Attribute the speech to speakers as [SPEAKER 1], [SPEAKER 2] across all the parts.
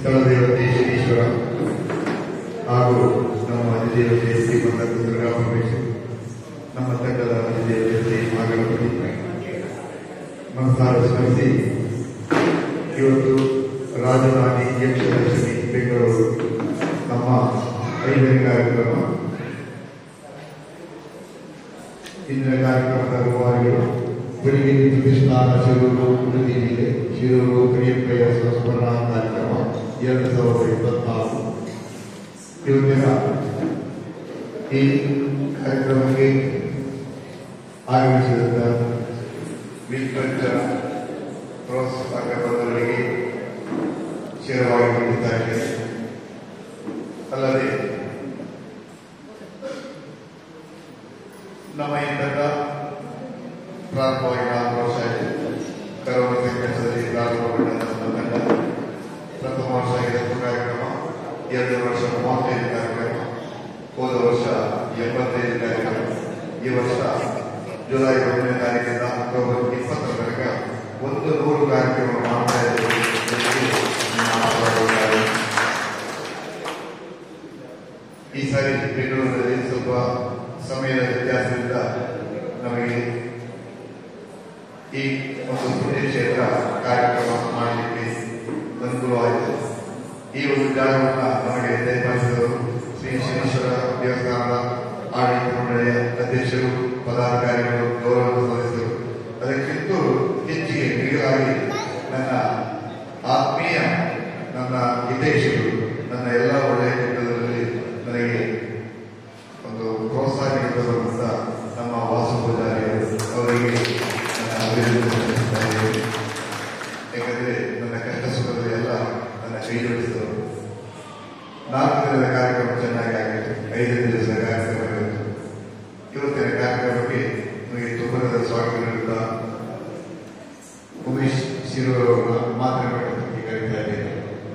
[SPEAKER 1] ಸ್ಥಳದೇವತೆ ಶನೀಶ್ವರ ಹಾಗೂ ನಮ್ಮ ಅಧಿದೇವತೆ ಶ್ರೀಮಂತ ದುರ್ಗಾ ಪರಮೇಶ್ವರಿ, ನಮ್ಮ ತಂಡದ ಅಧಿದೇವತೆ ಮಹಾಗಣಪತಿ ಮನಸಾರ ಸ್ಮರಿಸಿ ಇವತ್ತು ರಾಜಧಾನಿ ಯಕ್ಷದರ್ಶಿನಿ ಬೆಂಗಳೂರು ನಮ್ಮ 5ನೇ ಕಾರ್ಯಕ್ರಮ. ಇಂದಿನ ಕಾರ್ಯಕ್ರಮದ ರೂವಾರಿಗಳು ಬೆಳಗಿನ ಪ್ರತಿಷ್ಠಾನ ಶಿರೂರು ಉಳಿದಿದೆ. ಶಿರೂರು ಕರಿಯಪ್ಪಯ್ಯ ಸಂಸ್ಮರಣಾ ಕಾರ್ಯಕ್ರಮ 2024. ಇವತ್ತಿನ ಈ ಕಾರ್ಯಕ್ರಮಕ್ಕೆ ಆಗಮಿಸಿದಂತ ವಿಲ್ಕಲ್ಚರ್ ಪ್ರೋತ್ಸಾಹಕರಿಗೆ ಶಿರವಾಗಿ ಬಂದಿದ್ದಾರೆ. ಅಲ್ಲದೆ ನಮ್ಮ ಇಂತಹ ಪ್ರಾರಂಭವಾಗಿ 4 ವರ್ಷ ಆಯಿತು. ಕರೋನಾ ಸಂಕಷ್ಟದಲ್ಲಿ ಪ್ರಾರಂಭಗೊಂಡ ತಂಡ ಪ್ರಥಮ ವರ್ಷ 20 ಕಾರ್ಯಕ್ರಮ, 2 ವರ್ಷ 35 ಕಾರ್ಯಕ್ರಮ, ಹೋದ ವರ್ಷ 75 ಕಾರ್ಯಕ್ರಮ, ಈ ವರ್ಷ ಜುಲೈ 1ನೇ ತಾರೀಕಿಂದ ಅಕ್ಟೋಬರ್ 20ರವರೆಗೆ 100 ಕಾರ್ಯಕ್ರಮ ಮಾಡ್ತಾ ಇದ್ದೇವೆ. ಈ ಸಾರಿ ಬೆಂಗಳೂರಿನಲ್ಲಿ ಸ್ವಲ್ಪ ಸಮಯದ ವ್ಯತ್ಯಾಸದಿಂದ ನಮಗೆ ಈ ಒಂದು ಪುಣ್ಯಕ್ಷೇತ್ರ ಕಾರ್ಯಕ್ರಮ ಮಾಡಲಿಕ್ಕೆ ಅನುಕೂಲವಾಯಿತು. ಈ ಒಂದು ಜಾಗವನ್ನು ನಮಗೆ ದಯಪಾಲಿಸಿದವರು ಶ್ರೀ ಶನೀಶ್ವರ ದೇವಸ್ಥಾನದ ಆಡಳಿತ ಮಂಡಳಿಯ ಅಧ್ಯಕ್ಷರು, ಪದಾಧಿಕಾರಿಗಳು, ಗೌರವ ಸದಸ್ಯರು, ಅದಕ್ಕಿಂತೂ ಹೆಚ್ಚಿಗೆ ಮಿಗಿಲಾಗಿ ನನ್ನ ಆತ್ಮೀಯ, ನನ್ನ ಹಿತೈಷಿಗಳು, ನನ್ನ ಎಲ್ಲ ಒಳ್ಳೆಯ ಕೆಲಸದಲ್ಲಿ ನನಗೆ ಒಂದು ಪ್ರೋತ್ಸಾಹ ನೀಡುತ್ತಿರುವಂತ ನಮ್ಮ ವಾಸು ಪೂಜಾರಿಯರು, ಅವರಿಗೆ ನನ್ನ ಅಭಿನಂದನೆ. ಯಾಕಂದ್ರೆ ನನ್ನ ಕಷ್ಟ ಸುಖದಲ್ಲಿ ಎಲ್ಲ ನನ್ನ ಕೈ ಜೋಡಿಸಿದವರು. 4 ದಿನದ ಕಾರ್ಯಕ್ರಮ ಚೆನ್ನಾಗಿ ಆಗಿತ್ತು, 5ನೇ ದಿವಸದ ಕಾರ್ಯಕ್ರಮ ಇತ್ತು. ಇವತ್ತಿನ ಕಾರ್ಯಕ್ರಮಕ್ಕೆ ನಿಮಗೆ ತುಂಬದ ಸ್ವಾಗತ ನೀಡುತ್ತಾ ಉಮೇಶ್ ಶಿರೂರವರನ್ನ ಮಾತನಾಡೋದಕ್ಕೆ ಕರೀತಾ ಇದ್ದೇನೆ.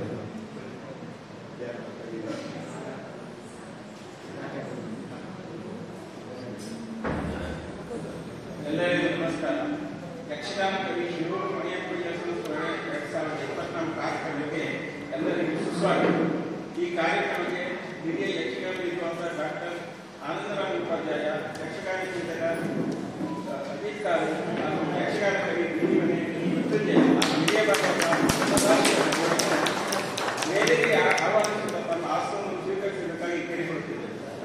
[SPEAKER 2] ಎಲ್ಲರಿಗೂ ನಮಸ್ಕಾರ. ಯಕ್ಷಗಾನ ಕವಿ ಶಿರೂರು ಮಣಿಯಪ್ಪಯ್ಯ ಸಂಸ್ಮರಣೆ 2024 ಕಾರ್ಯಕ್ರಮಕ್ಕೆ ಎಲ್ಲರಿಗೂ ಸುಸ್ವಾಗತ. ಈ ಕಾರ್ಯಕ್ರಮಕ್ಕೆ ಹಿರಿಯ ಯಕ್ಷಗಾನ ವಿದ್ವಾಂಸ ಡಾಕ್ಟರ್ ಆನಂದರಾಮ್ ಉಪಾಧ್ಯಾಯ, ಯಕ್ಷಗಾನ ಚಿಂತಕ ಅಜಿತ್ ಕಾರು, ಯಕ್ಷಗಾನ ಕವಿ ಗಿರಿಮನೆ ಮೃತ್ಯುಂಜಯ, ಹಿರಿಯ ವೇದಿಕೆಗೆ ಆಹ್ವಾನಿಸಿದ ತಮ್ಮ ಆಸನವನ್ನು ಸ್ವೀಕರಿಸಬೇಕಾಗಿ ಕೇಳಿಕೊಳ್ಳುತ್ತಿದೆ.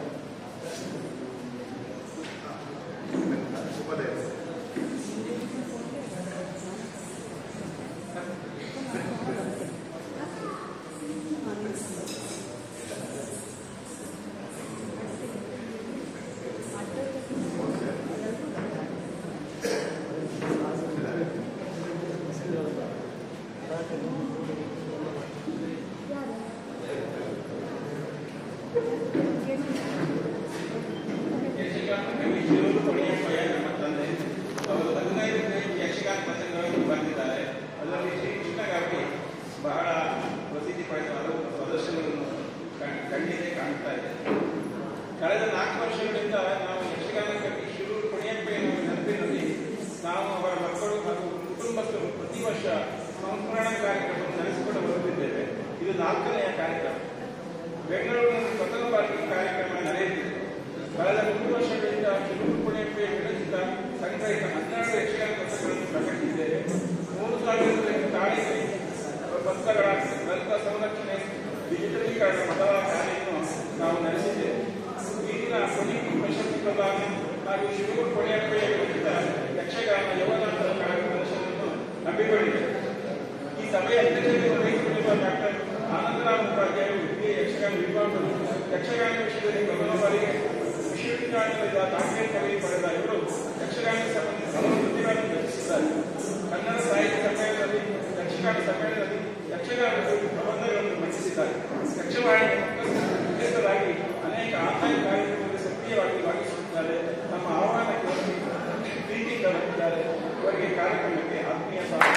[SPEAKER 2] ಬಹಳ ಪ್ರಸಿದ್ಧಿ ಪಡೆದ ಹಲವು ಪ್ರದರ್ಶನಗಳನ್ನು ಕಂಡಿದೆ, ಕಾಣ್ತಾ ಇದೆ. ಕಳೆದ 4 ವರ್ಷಗಳಿಂದ ನಾವು ಯಕ್ಷಗಾನ ಕವಿ ಶಿರೂರು ಮಣಿಯಪ್ಪಯ್ಯನವರ ನೆನಪಿನಲ್ಲಿ ನಾವು ಅವರ ಮಕ್ಕಳು ಹಾಗೂ ಕುಟುಂಬಸ್ಥರು ಪ್ರತಿ ವರ್ಷ ಸಂಸ್ಮರಣಾ ಕಾರ್ಯಕ್ರಮವನ್ನು ನಡೆಸಿಕೊಂಡು ಬರುತ್ತಿದ್ದೇವೆ. ಇದು 4ನೆಯ ಕಾರ್ಯಕ್ರಮ. ಬೆಂಗಳೂರಿನಲ್ಲಿ ಪ್ರಥಮ ಬಾರಿಗೆ ಕಾರ್ಯಕ್ರಮ ನಡೆಯುತ್ತಿದೆ. ಕಳೆದ 3 ವರ್ಷಗಳಿಂದ ಶಿರೂರು ಮಣಿಯಪ್ಪಯ್ಯ ವಿರಚಿತ ಸಂಗ್ರಹಿತ 12 ಯಕ್ಷಗಾನ ಪುಸ್ತಕಗಳನ್ನು ಪ್ರಕಟಿಸಿದ್ದೇವೆ. 3000 ತಾಳಿಕೆ ಪುಸ್ತಕಗಳ ಗ್ರಂಥ ಸಂರಕ್ಷಣೆ, ಡಿಜಿಟಲೀಕರಣ ಮೊದಲ ಕಾರ್ಯವನ್ನು ನಾವು ನಡೆಸಿದ್ದೇವೆ. ಈಗಿನ ಪುನೀತ್ ಪ್ರಶಸ್ತಿ ಪ್ರದಾನ ಹಾಗೂ ಶಿರೂರು ಮಣಿಯಪ್ಪಯ್ಯ ವಿರಚಿತ ಯಕ್ಷಗಾನ ಯವನಾಂತರ ಪ್ರದರ್ಶನವನ್ನು ಹಮ್ಮಿಕೊಂಡಿದೆ. ಈ ಸಭೆಯ ಅಧ್ಯಕ್ಷತೆ ವಹಿಸಿಕೊಂಡಿರುವ ಡಾಕ್ಟರ್ ಆನಂದರಾಮ್ ಉಪಾಧ್ಯಾಯರು ಹಿರಿಯ ಯಕ್ಷಗಾನ ವಿದ್ವಾಂಸರು. ಯಕ್ಷಗಾನ ವಿಷಯದಲ್ಲಿ ಪ್ರಥಮ ಬಾರಿಗೆ ವಿಶ್ವವಿದ್ಯಾಲಯದ ದಾಖಲೆ ಪದವಿ ಪಡೆದ ಇವರು ಯಕ್ಷಗಾನ ಸಂಬಂಧಿತ ಕೃತಿಗಳನ್ನು ರಚಿಸಿದ್ದಾರೆ. ಕನ್ನಡ ಸಾಹಿತ್ಯ ಸಮ್ಮೇಳನದಲ್ಲಿ, ಯಕ್ಷಗಾನ ಸಮ್ಮೇಳನದಲ್ಲಿ ಯಕ್ಷಗಾನ ಪ್ರಬಂಧಗಳನ್ನು ಮಂಡಿಸಿದ್ದಾರೆ. ಯಕ್ಷವಾಣಿ ಮುಖ್ಯಸ್ಥರಾಗಿ ಅನೇಕ ಆನ್ಲೈನ್ ಕಾರ್ಯಕ್ರಮಗಳಲ್ಲಿ ಸಕ್ರಿಯವಾಗಿ ಭಾಗವಹಿಸುತ್ತಿದ್ದಾರೆ. ನಮ್ಮ ಆಹ್ವಾನಕ್ಕೆ ಪ್ರೀತಿಯಿಂದ ಬಂದಿದ್ದಾರೆ. ಅವರಿಗೆ ಕಾರ್ಯಕ್ರಮಕ್ಕೆ ಆತ್ಮೀಯ ಸ್ವಾಗತ.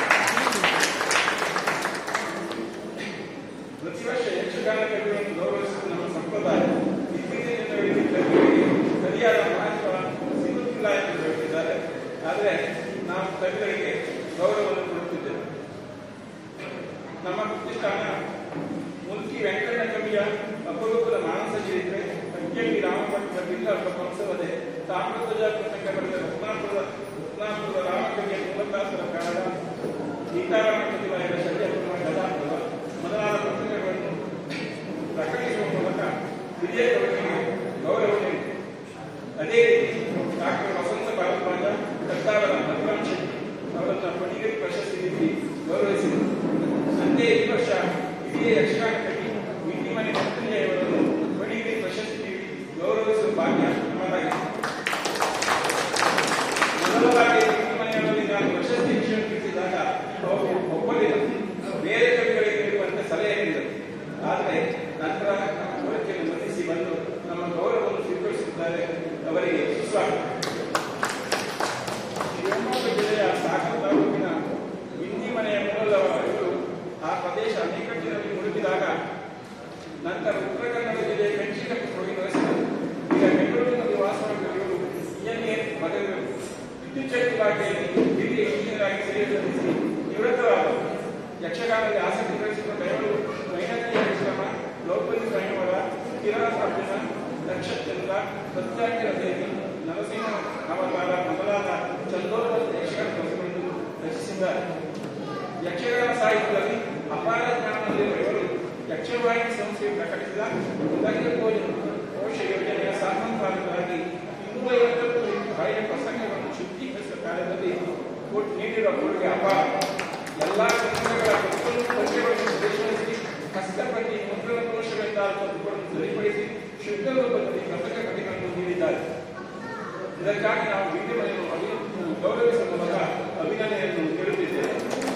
[SPEAKER 2] ಪ್ರತಿ ವರ್ಷ ಯಕ್ಷಗಾನ ಕವಿಗಳನ್ನು ಗೌರವಿಸುವುದು ನಮ್ಮ ಸಂಪ್ರದಾಯ. ಇತ್ತೀಚಿನ ದಿನಗಳಲ್ಲಿ ಸರಿಯಾದ ಮಹತ್ವ ಸಿಗುತ್ತಿಲ್ಲ ಎಂದು ಹೇಳುತ್ತಿದ್ದಾರೆ. ಆದರೆ ನಾವು ಕವಿಗಳಿಗೆ ಗೌರವವನ್ನು ಕೊಡುತ್ತಿದ್ದೇವೆ. ನಮ್ಮ ನಮ್ಮ ಪ್ರತಿಷ್ಠಾನ ಮುಲ್ಕಿ ವೆಂಕಣ್ಣ ಕವಿಯ ಅಪರೂಪದ ಮಾನಸ ಚರಿತ್ರೆ, ಅಜ್ಜಂಗಿ ರಾಮಭಟ್ಟ ಬಿಲ್ಲ ಕಂಸವದೆ, ತಾಮ್ರಧ್ವಜ ಪ್ರಸಂಗ ಬರೆದ ರತ್ನಾಪುರದ ರಾಮಕವಿಯ ಮೂಲಕಾಸರ ಕಾರಣ, ಸೀತಾರಾಮ ಪ್ರತಿಮಾಯರ ಶಲ್ಯಪುರ ಗದಾಪುರ ಮೊದಲಾದ ಪ್ರಸಂಗಗಳನ್ನು ಪ್ರಕಟಿಸುವ ಮೂಲಕ ಹಿರಿಯ ಕವಿಗಳಿಗೆ ಗೌರವ ನೀಡಿದೆ. ಅದೇ ರೀತಿ ಡಾಕ್ಟರ್ ವಸಂತ ಭಾರದ್ವಾಜ ಕರ್ತಾವರ ಮಧುರಾಮ್ ಶೆಟ್ಟಿ ಅವರನ್ನು ಪಣಿಗರಿ ಪ್ರಶಸ್ತಿ ನೀಡಿ ಗೌರವಿಸಿದರು. ಅಂತೆಯೇ ಈ ವರ್ಷ ಹಿರಿಯ ಯಕ್ಷಗಾನ ಕವಿ ವಿಂಡಿಮನೆ ಮೃತ್ಯುಂಜಯವರನ್ನು ಪಣಿಗರಿ ಪ್ರಶಸ್ತಿ ನೀಡಿ ಗೌರವಿಸುವ ಭಾಗ್ಯ ನಮ್ಮದಾಗಿದೆ. ಮೊದಲ ಬಾರಿ ವಿಂಡಿಮನೆಯವರಲ್ಲಿ ನಾನು ಪ್ರಶಸ್ತಿ ವಿಷಯ ತಿಳಿಸಿದಾಗ ಅವರು ಒಪ್ಪಲಿಲ್ಲ, ಬೇರೆ ಕವಿಗಳಿಗೆ ನೀಡುವಂತೆ ಸಲಹೆ ನೀಡಿದರು. ಆದರೆ ನಂತರ ನಮ್ಮ ಕೋರಿಕೆಯನ್ನು ಮನ್ನಿಸಿ ಬಂದು ನಮ್ಮ ಗೌರವವನ್ನು ಸ್ವೀಕರಿಸುತ್ತಾರೆ. ಅವರಿಗೆ ಸುಸ್ವಾಗತ. ಶಿವಮೊಗ್ಗ ಜಿಲ್ಲೆಯ ಸಾಗರ ತಾಲೂಕಿನ ವಿಂಡಿಮನೆಯ ಮೂಲದವರು ಆ ಪ್ರದೇಶ ಅಣೆಕಟ್ಟಿನಲ್ಲಿ ಮುಳುಗಿದಾಗ ನಂತರ ಉತ್ತರ ಕನ್ನಡ ಜಿಲ್ಲೆಯ ಮೆಣಸಿನಕ್ಕೆ ಹೋಗಿ ನೆಲೆಸಿದರು. ಈಗ ಬೆಂಗಳೂರಿನಲ್ಲಿ ವಾಸವಾಗಿರುವ ಇವರು ಪದವಿಗಳು ವಿದ್ಯುಚ್ಛಕ್ತಿ ಇಲಾಖೆಯಲ್ಲಿ ಹಿರಿಯ ಇಂಜಿನಿಯರ್ ಆಗಿ ಸೇವೆ ಸಲ್ಲಿಸಿ ನಿವೃತ್ತರಾದರು. ಯಕ್ಷಗಾನದಲ್ಲಿ ಆಸಕ್ತಿ ಬೆಳೆಸಿಕೊಂಡ ಇವರು ವೈನಂತಿಯ ವಿಶ್ರಮ, ಲೋಕಲಿ ಸ್ವಯಂವರ, ಕಿರಾತಾರ್ಜುನ, ನಕ್ಷತ್ರ, ಸತ್ಯಾಗ್ರಹ ದೇವಿ, ನರಸಿಂಹ ಅವತಾರ ಮೊದಲಾದ ಚಂದೋಬದ್ಧ ಯಕ್ಷಗಾನ ಕೃತಿಗಳನ್ನು ರಚಿಸಿದ್ದಾರೆ. ಯಕ್ಷಗಾನ ಸಾಹಿತ್ಯದಲ್ಲಿ ಅಪಾರ ಜ್ಞಾನ ಹೊಂದಿರುವ ಇವರು ಯಕ್ಷವಾಹಿನಿ ಸಂಸ್ಥೆಯು ಪ್ರಕಟಿಸಿದ ಕೋಶ ಯೋಜನೆಯ ಸಾಧನಕಾರರಾಗಿ 250 ಹಳೆಯ ಪ್ರಸಂಗಗಳನ್ನು ಶುದ್ಧೀಕರಿಸಿದ ಕಾರ್ಯದಲ್ಲಿ ನೀಡಿರುವ ಕೊಡುಗೆ ಅಪಾರ. ಎಲ್ಲಾ ಪ್ರಸಂಗಗಳ ಪದ್ಯಗಳನ್ನು ಪರಿಶೋಧಿಸಿ ಹಸ್ತಪಟ್ಟಿ ಮುದ್ರಣ ದೋಷಗಳಿಂದ ಪದ್ಯಗಳನ್ನು ಸರಿಪಡಿಸಿ ಶುದ್ಧ ರೂಪದಲ್ಲಿ ಪ್ರಸಂಗ ಕೃತಿಗಳನ್ನು ನೀಡಿದ್ದಾರೆ. ಇದಕ್ಕಾಗಿ ನಾವು ವಿಂಡಿಮನೆಯನ್ನು ಗೌರವಿಸುವ ಮೂಲಕ ಅಭಿನಂದನೆಯನ್ನು ನೀಡುತ್ತಿದ್ದೇವೆ.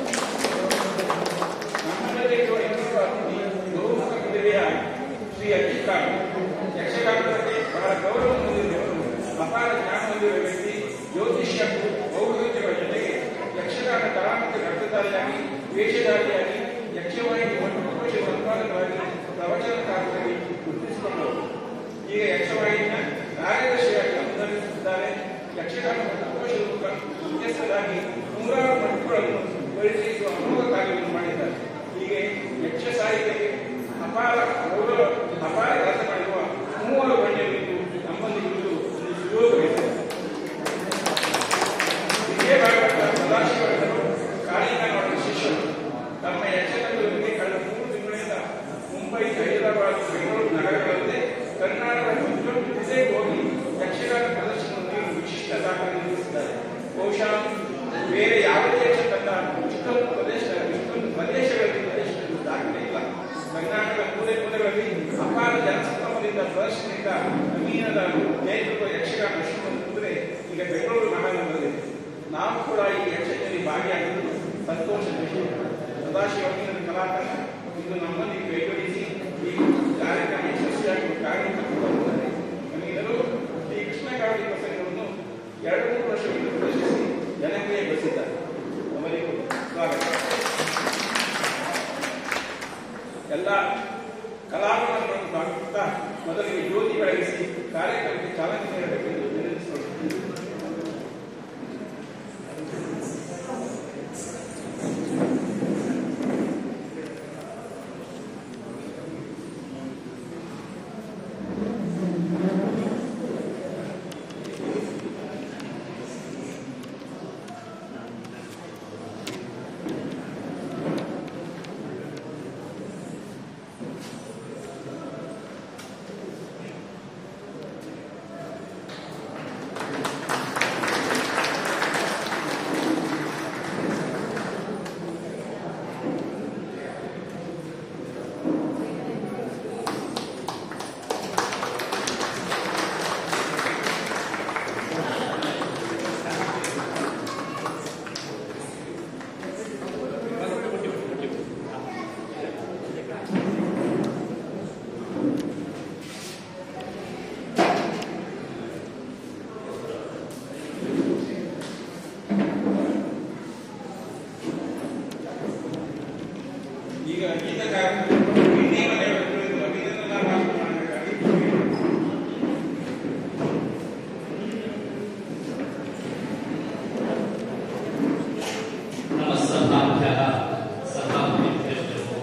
[SPEAKER 2] ನಮ್ಮಲ್ಲೇ ಇರುವ ಇನ್ನೊಬ್ಬ ಅತಿಥಿ ಬಹುಮುಖ ಪ್ರತಿಭೆಯ ಶ್ರೀ ಅಜಿತ್ ಯಕ್ಷಗಾನದ ಬಗ್ಗೆ ಬಹಳ ಗೌರವ ಹೊಂದಿರುವವರು, ಅಪಾರ ಜ್ಞಾನ ಹೊಂದಿರುವ ವ್ಯಕ್ತಿ, ಜ್ಯೋತಿಷ್ಯ ಭೌಗೋಳಿಕಗಳ ಜೊತೆಗೆ ಯಕ್ಷಗಾನ ಕಲಾಮಂತ್ರ ಅರ್ಥಧಾರಿಯಾಗಿ, ವೇಷಧಾರಿಯಾಗಿ, ಯಕ್ಷವಾಹಿನಿ ಒಟ್ಟುಕೋಶ ಸಂಪಾದಕರಾಗಿ, ಪ್ರವಚನಕಾರರಾಗಿ ಗುರುತಿಸಿಕೊಂಡವರು. ಈಗ ಯಕ್ಷವಾಹಿನಿಯ ಕಾರ್ಯದರ್ಶಿಯಾಗಿ ಅನುಸರಿಸುತ್ತಿದ್ದಾರೆ. ಯಕ್ಷಗಾನ ಒಟ್ಟುಕೋಶ ಮುಖ್ಯಸ್ಥರಾಗಿ 100 ಮಟ್ಟುಗಳನ್ನು ಪರಿಚಯಿಸುವ ಅಮೋಘ ಕಾರ್ಯವನ್ನು ಮಾಡಿದ್ದಾರೆ. ಹೀಗೆ ಯಕ್ಷ ಸಾಹಿತ್ಯಕ್ಕೆ ಅಪಾರ ಕೆಲಸ ಮಾಡಿರುವ 3 ಗಣ್ಯರಿದ್ದು ನಮ್ಮಲ್ಲಿ ಇರುವುದು ಒಂದು ಸುಯೋಗವಿದೆ. ಸದಾಶಿವರವರು ಕಾಳಿಂಗನವರ ಶಿಷ್ಯರು. ತಮ್ಮ ಯಕ್ಷಗಾನದೊಂದಿಗೆ ಕಳೆದ 3 ತಿಂಗಳಿಂದ ಮುಂಬೈ, ಹೈದರಾಬಾದ್, ಬೆಂಗಳೂರು ನಗರಗಳಲ್ಲದೆ ಕರ್ನಾಟಕದ ಪ್ರತಿಯೊಂದು ಜಿಲ್ಲೆಗೆ ಹೋಗಿ ಯಕ್ಷಗಾನ ಪ್ರದರ್ಶನವನ್ನು ನೀಡಿ ವಿಶಿಷ್ಟ ದಾಖಲೆ ನಿರ್ಮಿಸಿದ್ದಾರೆ. ಬಹುಶಃ ಬೇರೆ ಯಾವುದೇ ಯಕ್ಷತಂಡ ಇಷ್ಟೊಂದು ಪ್ರದೇಶಗಳಲ್ಲಿ ದಾಖಲೆ ಇಲ್ಲ. ಕರ್ನಾಟಕದ ಮೂಲೆಗಳಲ್ಲಿ ಅಪಾರ ಜನಸಂಭ್ರಮದಿಂದ ಪ್ರದರ್ಶನದಿಂದ ಅಮೀನದ ನೇತೃತ್ವ ಯಕ್ಷಗಾನ ವಿಶ್ವವನ್ನು ಕುದುರೆ ಈಗ ಬೆಂಗಳೂರು ಮಹಾನಗರದಲ್ಲಿದೆ. ನಾವು ಕೂಡ ಈ ಯಕ್ಷತೆಯಲ್ಲಿ ಭಾಗಿಯಾಗಿದ್ದು ಸಂತೋಷದ ವಿಷಯ. ಸದಾಶಿವರ ಕಲಾಕಾರರು ಇಂದು ನಮ್ಮಲ್ಲಿ ಕೈಗೊಳಿಸಿ ಈ ಕಾರ್ಯಕ್ರಮ ಯಶಸ್ವಿಯಾಗಿ ಕಾರ್ಯಕ್ರಮಿಸುತ್ತಿದ್ದಾರೆ. ನಮಗೆಲ್ಲರೂ ಶ್ರೀ ಕೃಷ್ಣ ಕಾವಡಿ ಪ್ರಸಂಗವನ್ನು 2-3 ವರ್ಷಗಳಿಂದ ಪ್ರದರ್ಶಿಸಿ ಜನಪ್ರಿಯಗೊಳಿಸಿದ್ದಾರೆ. ಅವರಿಗೂ ಸ್ವಾಗತ. ಎಲ್ಲ ಕಲಾವಿದರನ್ನು ಸ್ವಾಗತಿಸುತ್ತಾ ಮೊದಲಿಗೆ ಜ್ಯೋತಿ ಬೆಳಗಿಸಿ ಕಾರ್ಯಕ್ರಮಕ್ಕೆ ಚಾಲನೆ ನೀಡಬೇಕೆಂದು ವಿನಂತಿಸಿಕೊಳ್ಳುತ್ತೇನೆ.
[SPEAKER 3] ನಮಸ್ಸಭಾಭ್ಯಃ ಸಭಾಭ್ಯಶ್ಚ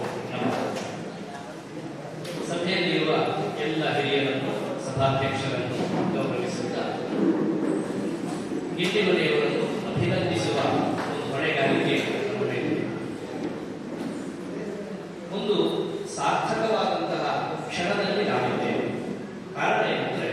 [SPEAKER 3] ಒಂದು ಸಾರ್ಥಕವಾದಂತಹ ಕ್ಷಣದಲ್ಲಿ ನಾವಿದ್ದೇವೆ. ಕಾರಣ ಏನಂದ್ರೆ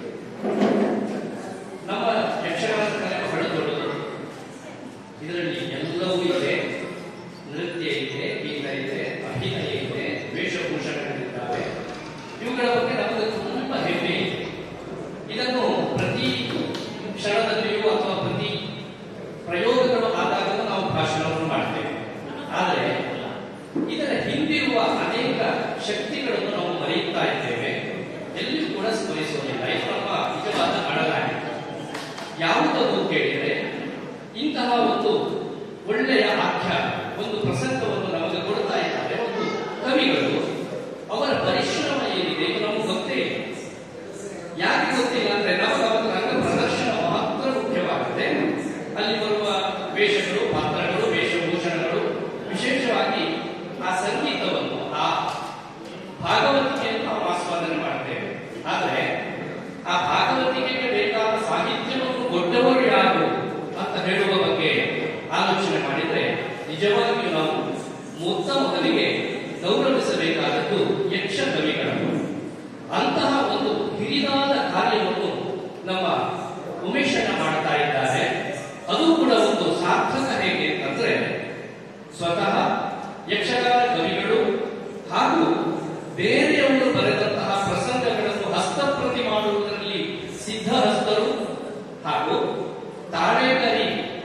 [SPEAKER 3] ನಮ್ಮ ಯಕ್ಷಗಾನ ಕಲೆ ಬಹಳ ದೊಡ್ಡದು. ಇದರಲ್ಲಿ ಎಲ್ಲವೂ ಇದೆ. ನೃತ್ಯ ಇದೆ, ಗೀತ ಇದೆ, ಅಭಿನಯ ಇದೆ, ವೇಷಭೂಷಣಗಳಿದ್ದಾವೆ. ಇವುಗಳ ಬಗ್ಗೆ ನಮಗೆ ತುಂಬಾ ಹೆಮ್ಮೆ ಇದೆ. ಇದನ್ನು ಪ್ರತಿ ಕ್ಷಣದಲ್ಲಿಯೂ ಅಥವಾ ಪ್ರತಿ ಪ್ರಯೋಗಗಳು ಆದಾಗ ನಾವು ಭಾಷಣವನ್ನು ಮಾಡ್ತೇವೆ. ಆದರೆ ಇದರ ಹಿಂದಿರುವ ಅನೇಕ ಶಕ್ತಿಗಳನ್ನು ನಾವು ಮರೆಯುತ್ತಾ ಇದ್ದೇವೆ. ಎಲ್ಲಿಯೂ ಕೂಡ ಸ್ಮರಿಸೋದಿಲ್ಲ. ಇದು ನಮ್ಮ ನಿಜವಾದ ಅಡಲಾಗಿದೆ. ಯಾವುದನ್ನು ಕೇಳಿದರೆ ಇಂತಹ ಒಂದು ಒಳ್ಳೆಯ ಆಖ್ಯಾನ, ಒಂದು ಪ್ರಸಂಗವನ್ನು ನಮಗೆ ಕೊಡ್ತಾ ಇದ್ದಾರೆ ಒಂದು ಕವಿಗಳು. ಅವರ ಪರಿಶ್ರಮ ಏನಿದೆ ಇದು ನಮಗೆ ಗೊತ್ತೇ ಇಲ್ಲ. ಯಾಕೆ ಗೊತ್ತಿಲ್ಲ ಅಂದ್ರೆ ನಮಗೆ ಅವರ ರಂಗ ಪ್ರದರ್ಶನ ಮಾತ್ರ ಮುಖ್ಯವಾಗುತ್ತೆ. ಅಲ್ಲಿ ಬರುವ ವೇಷಗಳು, ಪಾತ್ರಗಳು, ವೇಷಭೂಷಣಗಳು, ವಿಶೇಷವಾಗಿ ಆ ಸಂಗೀತವನ್ನು, ಆ ಭಾಗವತಿಕೆಯನ್ನು ನಾವು ಆಸ್ವಾದನೆ ಮಾಡ್ತೇವೆ. ಆದರೆ ಆ ಭಾಗವತಿಕೆಗೆ ಬೇಕಾದ ಸಾಹಿತ್ಯವನ್ನು ಕೊಟ್ಟವರು ಯಾರು ಅಂತ ಹೇಳುವ ಬಗ್ಗೆ ಆಲೋಚನೆ ಮಾಡಿದ್ರೆ ನಿಜವಾಗಿಯೂ ನಾವು ಮೊದಲಿಗೆ ಗೌರವಿಸಬೇಕಾದದ್ದು ಯಕ್ಷ ಕವಿಗಳನ್ನು. ಅಂತಹ ಒಂದು ಹಿರಿದಾದ ಕಾರ್ಯವನ್ನು ನಮ್ಮ ಉಮೇಶಣ್ಣ ಮಾಡ್ತಾ ಇದ್ದಾರೆ. ಅದು ಕೂಡ ಒಂದು ಸಾರ್ಥಕ. ಹೇಗೆ ಅಂತಂದ್ರೆ ಸ್ವತಃ ಯಕ್ಷಗಾನ ಕವಿಗಳು ಹಾಗೂ ಬೇರೆಯವರು ಬರೆದಂತಹ ಪ್ರಸಂಗಗಳನ್ನು ಹಸ್ತಪ್ರತಿ ಮಾಡುವುದರಲ್ಲಿ ಸಿದ್ಧಹಸ್ತರು ಹಾಗೂ ತಾಳೇಗರಿ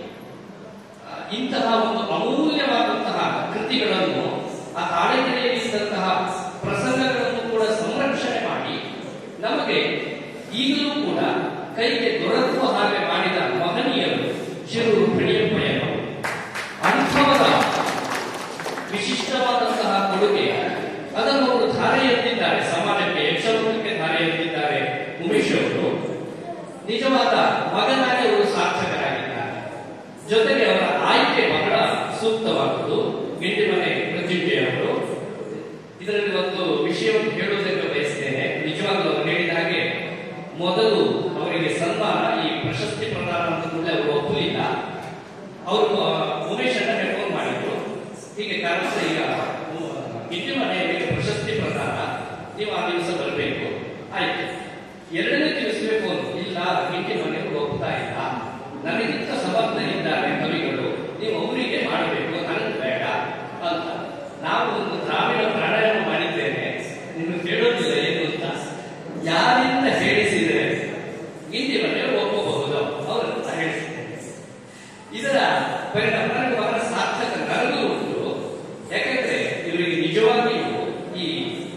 [SPEAKER 3] ಇಂತಹ ಒಂದು ಅಮೂಲ್ಯವಾದಂತಹ ಕೃತಿಗಳನ್ನು, ಆ ತಾಳೇಗರಿಯಲ್ಲಿದ್ದಂತಹ ಪ್ರಸಂಗಗಳನ್ನು ಕೂಡ ಸಂರಕ್ಷಣೆ ಮಾಡಿ ನಮಗೆ ಈಗಲೂ ಕೂಡ ಕೈಗೆ ದೊರಕುವ ಹಾಗೆ ಮಾಡಿದ ಮಹನೀಯರು ಶಿರೂರು ಪಣಿಯಪ್ಪಯ್ಯನವರು. ಅಂಥವರ ವಿಶಿಷ್ಟವಾದಂತಹ ಕೊಡುಗೆ ಅದನ್ನು ಅವರು ಧಾರೆ ಎತ್ತಿದ್ದಾರೆ ಸಮಾಜಕ್ಕೆ, ಯಕ್ಷಲೋಕಕ್ಕೆ ಧಾರೆ ಎತ್ತಿದ್ದಾರೆ ಉಮೇಶ್ ಅವರು. ನಿಜವಾದ ಮಗನಾಗಿ ಅವರು ಸಾರ್ಥಕರಾಗಿದ್ದಾರೆ. ಜೊತೆಗೆ ಅವರ ಆಯ್ಕೆ ಬಹಳ ಸೂಕ್ತವಾದದ್ದು. ಗಿಂಡಿಮನೆ ಮೃತ್ಯುಂಜಯವರು ಇದರಲ್ಲಿ ಒಂದು ವಿಷಯವನ್ನು ಹೇಳುವುದಕ್ಕೆ ಬಯಸ್ತೇನೆ. ನಿಜವಾಗ್ಲೂ ಅವರು ಹೇಳಿದ ಹಾಗೆ ಮೊದಲು ಅವರಿಗೆ ಸನ್ಮಾನ, ಈ ಪ್ರಶಸ್ತಿ ಪ್ರದಾನ ಅಂತ ಕೂಡ ಅವರು ಒಪ್ಪಲಿಲ್ಲ. ಅವರು ಉಮೇಶ್ ಅಣ್ಣನೇ ಫೋನ್ ಮಾಡಿದ್ರು. ಹೀಗೆ ಕಾರಣ ಈಗ ಗಿಂಡಿಮನೆಯವರಿಗೆ ಪ್ರಶಸ್ತಿ ಪ್ರದಾನ, ನೀವು ಆ ದಿವಸ ಬರಬೇಕು. ಆಯ್ತು. ಎರಡನೇ ದಿವಸವೇ ಫೋನ್, ಇಲ್ಲ ಗಿಂಡಿಮನೆಯವರು ಒಪ್ತಾ ಇಲ್ಲ, ನನಗಿಂತ ಸಮರ್ಥರಿದ್ದಾರೆ ಕವಿಗಳು, ನೀವು ಅವರಿಗೆ ಮಾಡಬೇಕು, ನನಗೆ ಬೇಡ ಅಂತ. ನಾವು ಒಂದು ಗ್ರಾಮೀಣ ಪ್ರಾಣಾಯಾಮ ಮಾಡಿದ್ದೇನೆ, ನಿಮಗೆ ಕೇಳೋದಿಲ್ಲ ಏನು ಅಂತ. ಯಾರಿಂದ ಹೇಳಿಸಿದರೆ ಗಿಂಡಿಮನೆಯವರು ಒಪ್ಪಬಹುದು, ಅವರನ್ನ ಹೇಳಿಸಿದ್ದೇನೆ. ಇದರ ಪರಿಣಾಮ ನನಗೆ ಬಹಳ ಸಾರ್ಥಕ ನನಗೂ ಉಂಟು. ಯಾಕೆಂದ್ರೆ ಇವರಿಗೆ ನಿಜವಾಗಿಯೂ ಈ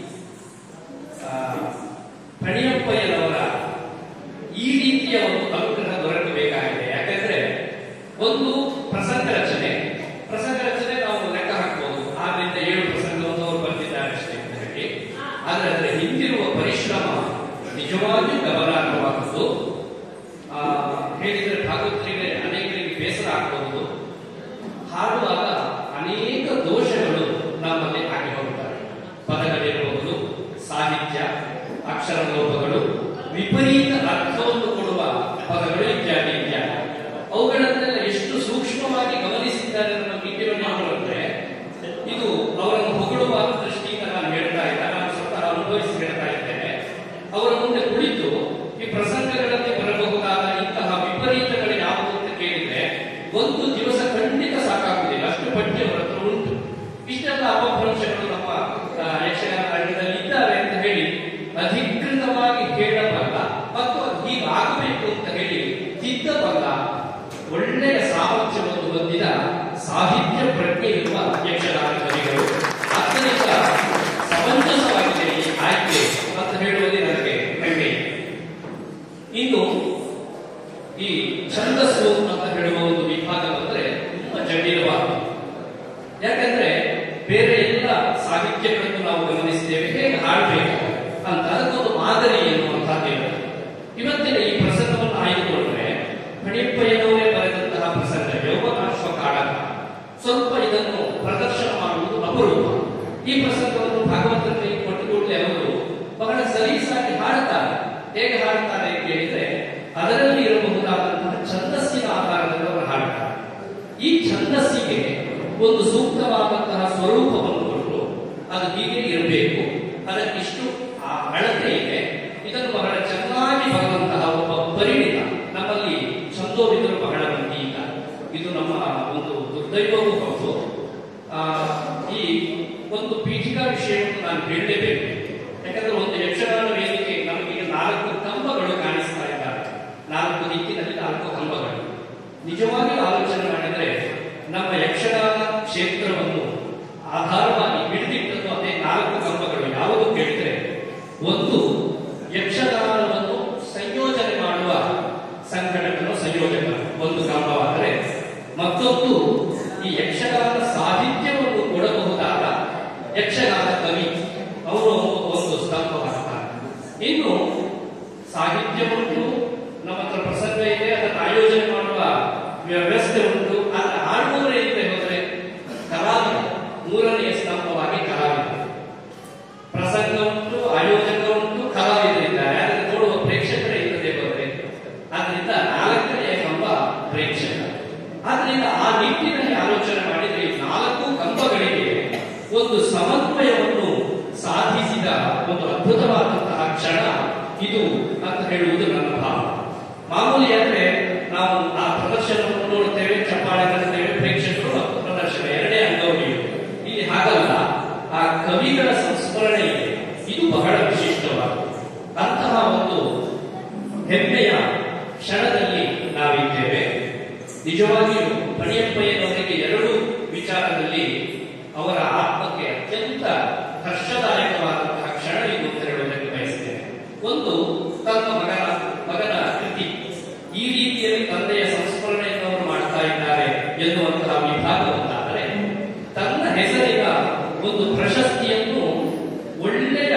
[SPEAKER 3] ಪಣಿಯಪ್ಪಯ್ಯನವರ ಈ ರೀತಿಯ ಒಂದು ಅನುಗ್ರಹ ದೊರಕಬೇಕಾಗಿದೆ. ಯಾಕಂದ್ರೆ ಒಂದು ಪ್ರಸಂಗ ರಚನೆ ನಾವು ಲೆಕ್ಕ ಹಾಕಬಹುದು. 6ರಿಂದ 7 ಪ್ರಸಂಗವನ್ನು ಅವರು ಬರೆದಿದ್ದಾರೆ ಅಷ್ಟೇ ಅಂತ ಹೇಳಿ. ಆದರೆ ಅದರ ಹಿಂದಿರುವ ಪರಿಶ್ರಮ ನಿಜವಾಗಿಯೂ ಗಮನಾರ್ಹವಾದದ್ದು. ಹೇಳಿದರೆ ಭಾಗವತರಿಗೆ ಅನೇಕರಿಗೆ ಬೇಸರ ಆಗಬಹುದು. ಹಾಡುವಾಗ ಅನೇಕ ದೋಷಗಳು ನಮ್ಮಲ್ಲಿ ಆಗಿ ಹೋಗುತ್ತವೆ. ಪದಗಳಿರಬಹುದು, ಸಾಹಿತ್ಯ, ಅಕ್ಷರ ಲೋಪಗಳು, ವಿಪರೀತ ಅರ್ಥವನ್ನು ಕೊಡುವ ಪದಗಳು ಇತ್ಯಾದಿ ಇತ್ಯಾದಿ. ಅವುಗಳನ್ನೆಲ್ಲ ಎಷ್ಟು ಸೂಕ್ಷ್ಮವಾಗಿ ಗಮನಿಸಿದ್ದಾರೆ ನಮ್ಮ ಗಿಂಡಿಮನೆಯವರು ಅಂದ್ರೆ, ಇದು ಅವರನ್ನು ಹೊಗಳುವ ದೃಷ್ಟಿಯಿಂದ ನಾನು ಹೇಳ್ತಾ ಇಲ್ಲ, ನಾನು ಸ್ವತಃ ಅನುಭವಿಸಿ ಹೇಳ್ತಾ ಇದ್ದೇನೆ. ಅವರ ಮುಂದೆ ಕುಳಿತು ಈ ಪ್ರಸಂಗಗಳಲ್ಲಿ ಬರಬಹುದಾದ ಇಂತಹ ವಿಪರೀತಗಳು ಯಾವುದು ಅಂತ ಕೇಳಿದ್ರೆ ಒಂದು ದಿವಸ ಖಂಡಿತ ಸಾಕಾಗುವುದಿಲ್ಲ, ಅಷ್ಟು ಪಟ್ಟಿ ಅವರ ಹತ್ರ ಉಂಟು. ಇಷ್ಟೆಲ್ಲ ಅಪಭ್ರಂಶಗಳು ನಮ್ಮ ಯಕ್ಷಗಾನ ರಂಗದಲ್ಲಿ ಇದ್ದಾರೆ ಅಂತ ಹೇಳಿ ಅಧಿಕೃತವಾಗಿ ಹೇಳಬಲ್ಲ ಮತ್ತು ಹೀಗಾಗಬೇಕು ಅಂತ ಹೇಳಿ ತಿದ್ದಬಲ್ಲ ಒಳ್ಳೆಯ ಸಾಮರ್ಥ್ಯವನ್ನು ಹೊಂದಿದ ಸಾಹಿತ್ಯ ಪ್ರಜ್ಞೆ ಇರುವ ಯಕ್ಷಗಾನ ಕವಿಗಳು. ಆದ್ದರಿಂದ ಸಮಂಜಸವಾಗಿದೆ ಈ ಆಯ್ಕೆ ಅಂತ ಹೇಳುವುದೇ ನನಗೆ ಹೆಮ್ಮೆ. ಇನ್ನು ಈ ಛಂದಸ್ಸು ಅಂತ ಹೇಳುವ ಒಂದು ವಿಭಾಗ ಬಂದ್ರೆ ತುಂಬಾ ಜಟಿಲವಾದ. ಯಾಕಂದ್ರೆ ಬೇರೆ ಎಲ್ಲ ಸಾಹಿತ್ಯಗಳನ್ನು ನಾವು ಗಮನಿಸ್ತೇವೆ, ಹೇಗೆ ಹಾಡಬೇಕು ಅಂತ ಅದಕ್ಕೊಂದು ಮಾದರಿ ಎನ್ನುವಂತಹದ್ದು. ಇವತ್ತಿನ ಈ ಪ್ರಸಂಗವನ್ನು ಆಯ್ದುಕೊಂಡ್ರೆ ಪಣಿಯಪ್ಪಯ್ಯನವರೇ ಬರೆದಂತಹ ಪ್ರಸಂಗ ಯೌವನಾಶ್ವ ಕಾಳಗ. ಸ್ವಲ್ಪ ಇದನ್ನು ಪ್ರದರ್ಶನ ಮಾಡುವುದು ಅಪರೂಪ. ಈ ಪ್ರಸಂಗವನ್ನು ಭಾಗವತರಲ್ಲಿ ಕೊಟ್ಟುಕೊಳ್ಳಿ ಅವರು ಬಹಳ ಸಲೀಸಾಗಿ ಹಾಡುತ್ತಾರೆ. ಹೇಗೆ ಹಾಡುತ್ತಾರೆ ಕೇಳಿದ್ರೆ ಅದರಲ್ಲಿ ಇರಬಹುದಾದಂತಹ ಛಂದಸ್ಸಿನ ಆಧಾರದಲ್ಲಿ ಅವರು ಹಾಡುತ್ತಾರೆ. ಈ ಛಂದಸ್ಸಿಗೆ ಒಂದು ಸೂಕ್ತವಾದಂತಹ ಸ್ವರೂಪವನ್ನು ಕೊಟ್ಟು ಅದು ಹೀಗೆ ಇರಬೇಕು, ಅದಕ್ಕಿಷ್ಟು ಆ ಅಳತೆ ಇದೆ. ಇದನ್ನು ಬಹಳ ಚೆನ್ನಾಗಿ ಬರುವಂತಹ ಒಬ್ಬ ಪರಿಣಿತ ನಮ್ಮಲ್ಲಿ ಛಂದೋವಿದರು ಬಹಳ ಮಂದಿ ಇಲ್ಲ. ಇದು ನಮ್ಮ ಒಂದು ದುರ್ದೈವವೂ ಹೌದು. ಈ ಒಂದು ಪೀಠಿಕಾ ವಿಷಯವನ್ನು ನಾನು ಹೇಳಲೇಬೇಕು. ಯಾಕಂದ್ರೆ ಒಂದು ಯಕ್ಷಗಾನ ವೇದಿಕೆ ನಮಗೀಗ 4 ಕಂಬಗಳು ಕಾಣಿಸ್ತಾ ಇದ್ದಾರೆ. 4 ದಿಕ್ಕಿನಲ್ಲಿ 4 ಕಂಬಗಳು. ನಿಜವಾಗಿ ಆಲೋಚನೆ ಮಾಡಿದರೆ ನಮ್ಮ ಯಕ್ಷಗಾನ ಕ್ಷೇತ್ರವನ್ನು ಆಧಾರವಾಗಿ ಹಿಡಿದಿಟ್ಟದ್ದು ಅದೇ 4 ಕಂಬಗಳು. ಯಾವುದು ಕೇಳಿದ್ರೆ, ಒಂದು ಯಕ್ಷಗಾನವನ್ನು ಸಂಯೋಜನೆ ಮಾಡುವ ಸಂಘಟಕರು ಸಂಯೋಜಕರು ಒಂದು ಕಂಬವಾದರೆ, ಮತ್ತೊಂದು ಈ ಯಕ್ಷಗಾನ ಸಾಹಿತ್ಯವನ್ನು ಕೊಡಬಹುದಾದ ಯಕ್ಷಗಾನ ಕವಿ ಅವರು ಒಂದು ಸ್ತಂಭವಾಗ್ತಾರೆ. ಇನ್ನು ಸಾಹಿತ್ಯ ಉಂಟು, ನಮ್ಮ ಹತ್ರ ಪ್ರಸಂಗ ಇದೆ, ಅದನ್ನು ಆಯೋಜನೆ ಮಾಡುವ ವ್ಯವಸ್ಥೆ ಉಂಟು. ಆದರೆ ಆಡುವವರೇ ಇಲ್ಲದೆ ಹೋದರೆ ಕಲಾವಿದ ಮೂರನೆಯ ಸ್ತಂಭವಾಗಿ ಕಲಾವಿದ. ಪ್ರಸಂಗ ಉಂಟು, ಆಯೋಜಕ ಉಂಟು, ಕಲಾವಿದರಿದ್ದಾರೆ, ಅದನ್ನು ನೋಡುವ ಪ್ರೇಕ್ಷಕರೇ ಇಲ್ಲದೆ ಹೋದರೆ ಅದರಿಂದ 4ನೆಯ ಕಂಬ ಪ್ರೇಕ್ಷಕ. ಆದ್ರಿಂದ ಆ ನಿಟ್ಟಿನಲ್ಲಿ ಆಲೋಚನೆ ಮಾಡಿದರೆ ಈ 4 ಕಂಬಗಳಿಗೆ ಒಂದು ಸಮನ್ವಯವನ್ನು ಸಾಧಿಸಿದ ಒಂದು ಅದ್ಭುತವಾದಂತಹ ಕ್ಷಣ ಇದು ಅಂತ ಹೇಳುವುದು ನನ್ನ ಭಾವ. ಮಾಮೂಲಿ ಅಂದ್ರೆ ನಾವು ಆ ಪ್ರದರ್ಶನವನ್ನು ನೋಡುತ್ತೇವೆ, ಚಪ್ಪಾಳೆ ತರುತ್ತೇವೆ, ಪ್ರೇಕ್ಷಕರು ಮತ್ತು ಪ್ರದರ್ಶನ ಎರಡೇ ಅಂಗವಾಗಿ. ಇಲ್ಲಿ ಹಾಗಲ್ಲ, ಆ ಕವಿಗಳ ಸಂಸ್ಮರಣೆ ಇದೆ, ಇದು ಬಹಳ ವಿಶಿಷ್ಟವಾದ ಅಂತಹ ಒಂದು ಹೆಮ್ಮೆಯ ಕ್ಷಣದಲ್ಲಿ ನಾವಿದ್ದೇವೆ. ನಿಜವಾಗಿಯೂ ಪಣಿಯಪ್ಪಯ್ಯನವರಿಗೆ 2 ವಿಚಾರದಲ್ಲಿ ಅವರ ಆತ್ಮಕ್ಕೆ ಅತ್ಯಂತ ಹರ್ಷದಾಯಕವಾದಂತಹ ಕ್ಷಣ ಇದು ಅಂತ ಹೇಳುವುದಕ್ಕೆ ಬಯಸ್ತೇನೆ. ಒಂದು, ತನ್ನ ಮಗನ ಕೃತಿ ಈ ರೀತಿಯಲ್ಲಿ ತಂದೆಯ ಸಂಸ್ಮರಣೆಯನ್ನು ಅವರು ಮಾಡ್ತಾ ಇದ್ದಾರೆ ಎನ್ನುವಂತಹ ವಿಭಾಗ ಒಂದಾದರೆ, ತನ್ನ ಹೆಸರಿನ ಒಂದು ಪ್ರಶಸ್ತಿಯನ್ನು ಒಳ್ಳೆಯ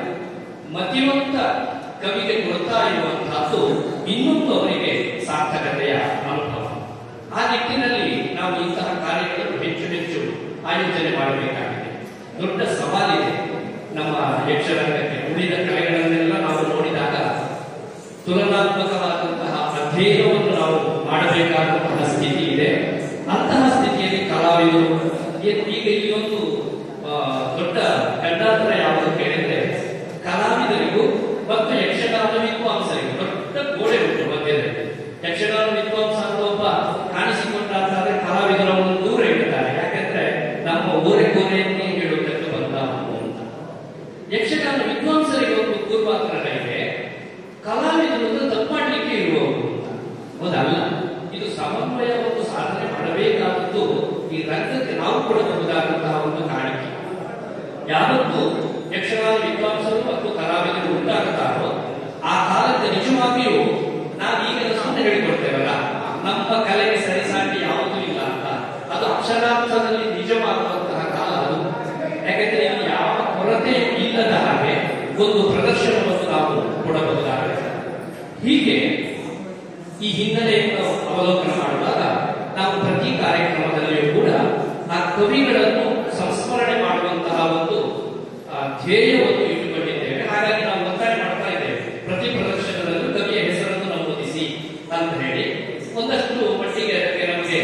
[SPEAKER 3] ಮತಿವಂತ ಕವಿಗೆ ಕೊಡ್ತಾ ಇರುವಂತಹದ್ದು ಇನ್ನೊಂದು ಅವರಿಗೆ ಸಾರ್ಥಕತೆಯ ಅನುಭವ. ಆ ನಿಟ್ಟಿನಲ್ಲಿ ನಾವು ಇಂತಹ ಕಾರ್ಯಗಳನ್ನು ಹೆಚ್ಚು ಹೆಚ್ಚು ಆಯೋಜನೆ ಮಾಡಬೇಕಾಗಿದೆ. ದೊಡ್ಡ ಸವಾಲಿದೆ ನಮ್ಮ ಯಕ್ಷರಂಗಕ್ಕೆ. ಉಳಿದ ಕಲೆಗಳನ್ನೆಲ್ಲ ನಾವು ನೋಡಿದಾಗ ತುಲನಾತ್ಮಕವಾದಂತಹ ಅಧ್ಯಯನವನ್ನು ನಾವು ಮಾಡಬೇಕಾದಂತಹ ಸ್ಥಿತಿ ಇದೆ. ಅಂತಹ ಸ್ಥಿತಿಯಲ್ಲಿ ಕಲಾವಿದರು ಈಗ ಈ ಒಂದು ದೊಡ್ಡ ಗಂಡಾಂತರ ಯಾವುದು ಕೇಳಿದ್ರೆ, ಕಲಾವಿದರಿಗೂ ಮತ್ತು ಯಕ್ಷಗಾನ ವಿದ್ವಾಂಸರಿಗೂ ದೊಡ್ಡ ಗೋಡೆ ಉಂಟು ಮಧ್ಯದಲ್ಲಿ. ಯಕ್ಷಗಾನ ವಿದ್ವಾಂಸ ಅಂತ ಒಬ್ಬ ಕಾಣಿಸಿಕೊಂಡಾದ್ರೆ ಕಲಾವಿದರನ್ನು ದೂರ ಇಡುತ್ತಾರೆ. ಯಾಕಂದ್ರೆ ನಮ್ಮ ಗೋರೆಯನ್ನೇ ಹೇಳುವುದಕ್ಕೆ ಬಂದ ಅಂತ. ಯಕ್ಷಗಾನ ವಿದ್ವಾಂಸರಿಗೆ ಒಂದು ಪೂರ್ವಾಗ್ರಹ ಇದೆ, ಕಲಾವಿದರು ತಪ್ಪು ಮಾಡಲಿಕ್ಕೆ ಇರುವವರು ಅಂತ. ಹೌದಲ್ಲ, ಇದು ಸಮನ್ವಯವನ್ನು ಸಾಧನೆ ಮಾಡಬೇಕಾದದ್ದು ಈ ರಂಗಕ್ಕೆ ನಾವು ಕೊಡಬಹುದಾದಂತಹ ಒಂದು ಕಾಣಿಕೆ. ಯಾವತ್ತು ಯಕ್ಷಗಾನ ವಿದ್ವಾಂಸರು ಮತ್ತು ಕಲಾವಿದರು ಉಂಟಾಗುತ್ತಾರೋ ಆ ಕಾಲಕ್ಕೆ ನಿಜವಾಗಿಯೂ ನಾವು ಈಗ ಸುಮ್ಮನೆ ಹೇಳಿಕೊಡ್ತೇವಲ್ಲ, ನಮ್ಮ ಕಲೆಗೆ ಸರಿಸಾಟಿ ಯಾವುದೂ ಇಲ್ಲ ಅಂತ, ಅದು ಅಕ್ಷರಾರ್ಥದಲ್ಲಿ ನಿಜವಾಗುವಂತಹ ಕಾಲ ಅದು. ಯಾಕೆಂದ್ರೆ ಇಲ್ಲಿ ಯಾವ ಕೊರತೆ ಇಲ್ಲದ ಹಾಗೆ ಒಂದು ಪ್ರದರ್ಶನವನ್ನು ನಾವು ಕೊಡಬಹುದಾಗಿದೆ. ಹೀಗೆ ಈ ಹಿನ್ನೆಲೆಯನ್ನು ಅವಲೋಕನ ಮಾಡುವಾಗ ನಾವು ಪ್ರತಿ ಕಾರ್ಯಕ್ರಮದಲ್ಲಿಯೂ ಕೂಡ ಆ ಕವಿಗಳನ್ನು ಸಂಸ್ಮರಣೆ ಮಾಡುವಂತಹ ಒಂದು ಧ್ಯೇಯವನ್ನು ಇಟ್ಟುಕೊಂಡಿದ್ದೇವೆ. ಹಾಗಾಗಿ ನಾವು ಒತ್ತಾಯ ಮಾಡ್ತಾ ಇದ್ದೇವೆ, ಪ್ರತಿ ಪ್ರದರ್ಶನದಲ್ಲೂ ಕವಿಯ ಹೆಸರನ್ನು ನಮೂದಿಸಿ ಅಂತ ಹೇಳಿ. ಒಂದಷ್ಟು ಮಟ್ಟಿಗೆ ಅದಕ್ಕೆ ನಮಗೆ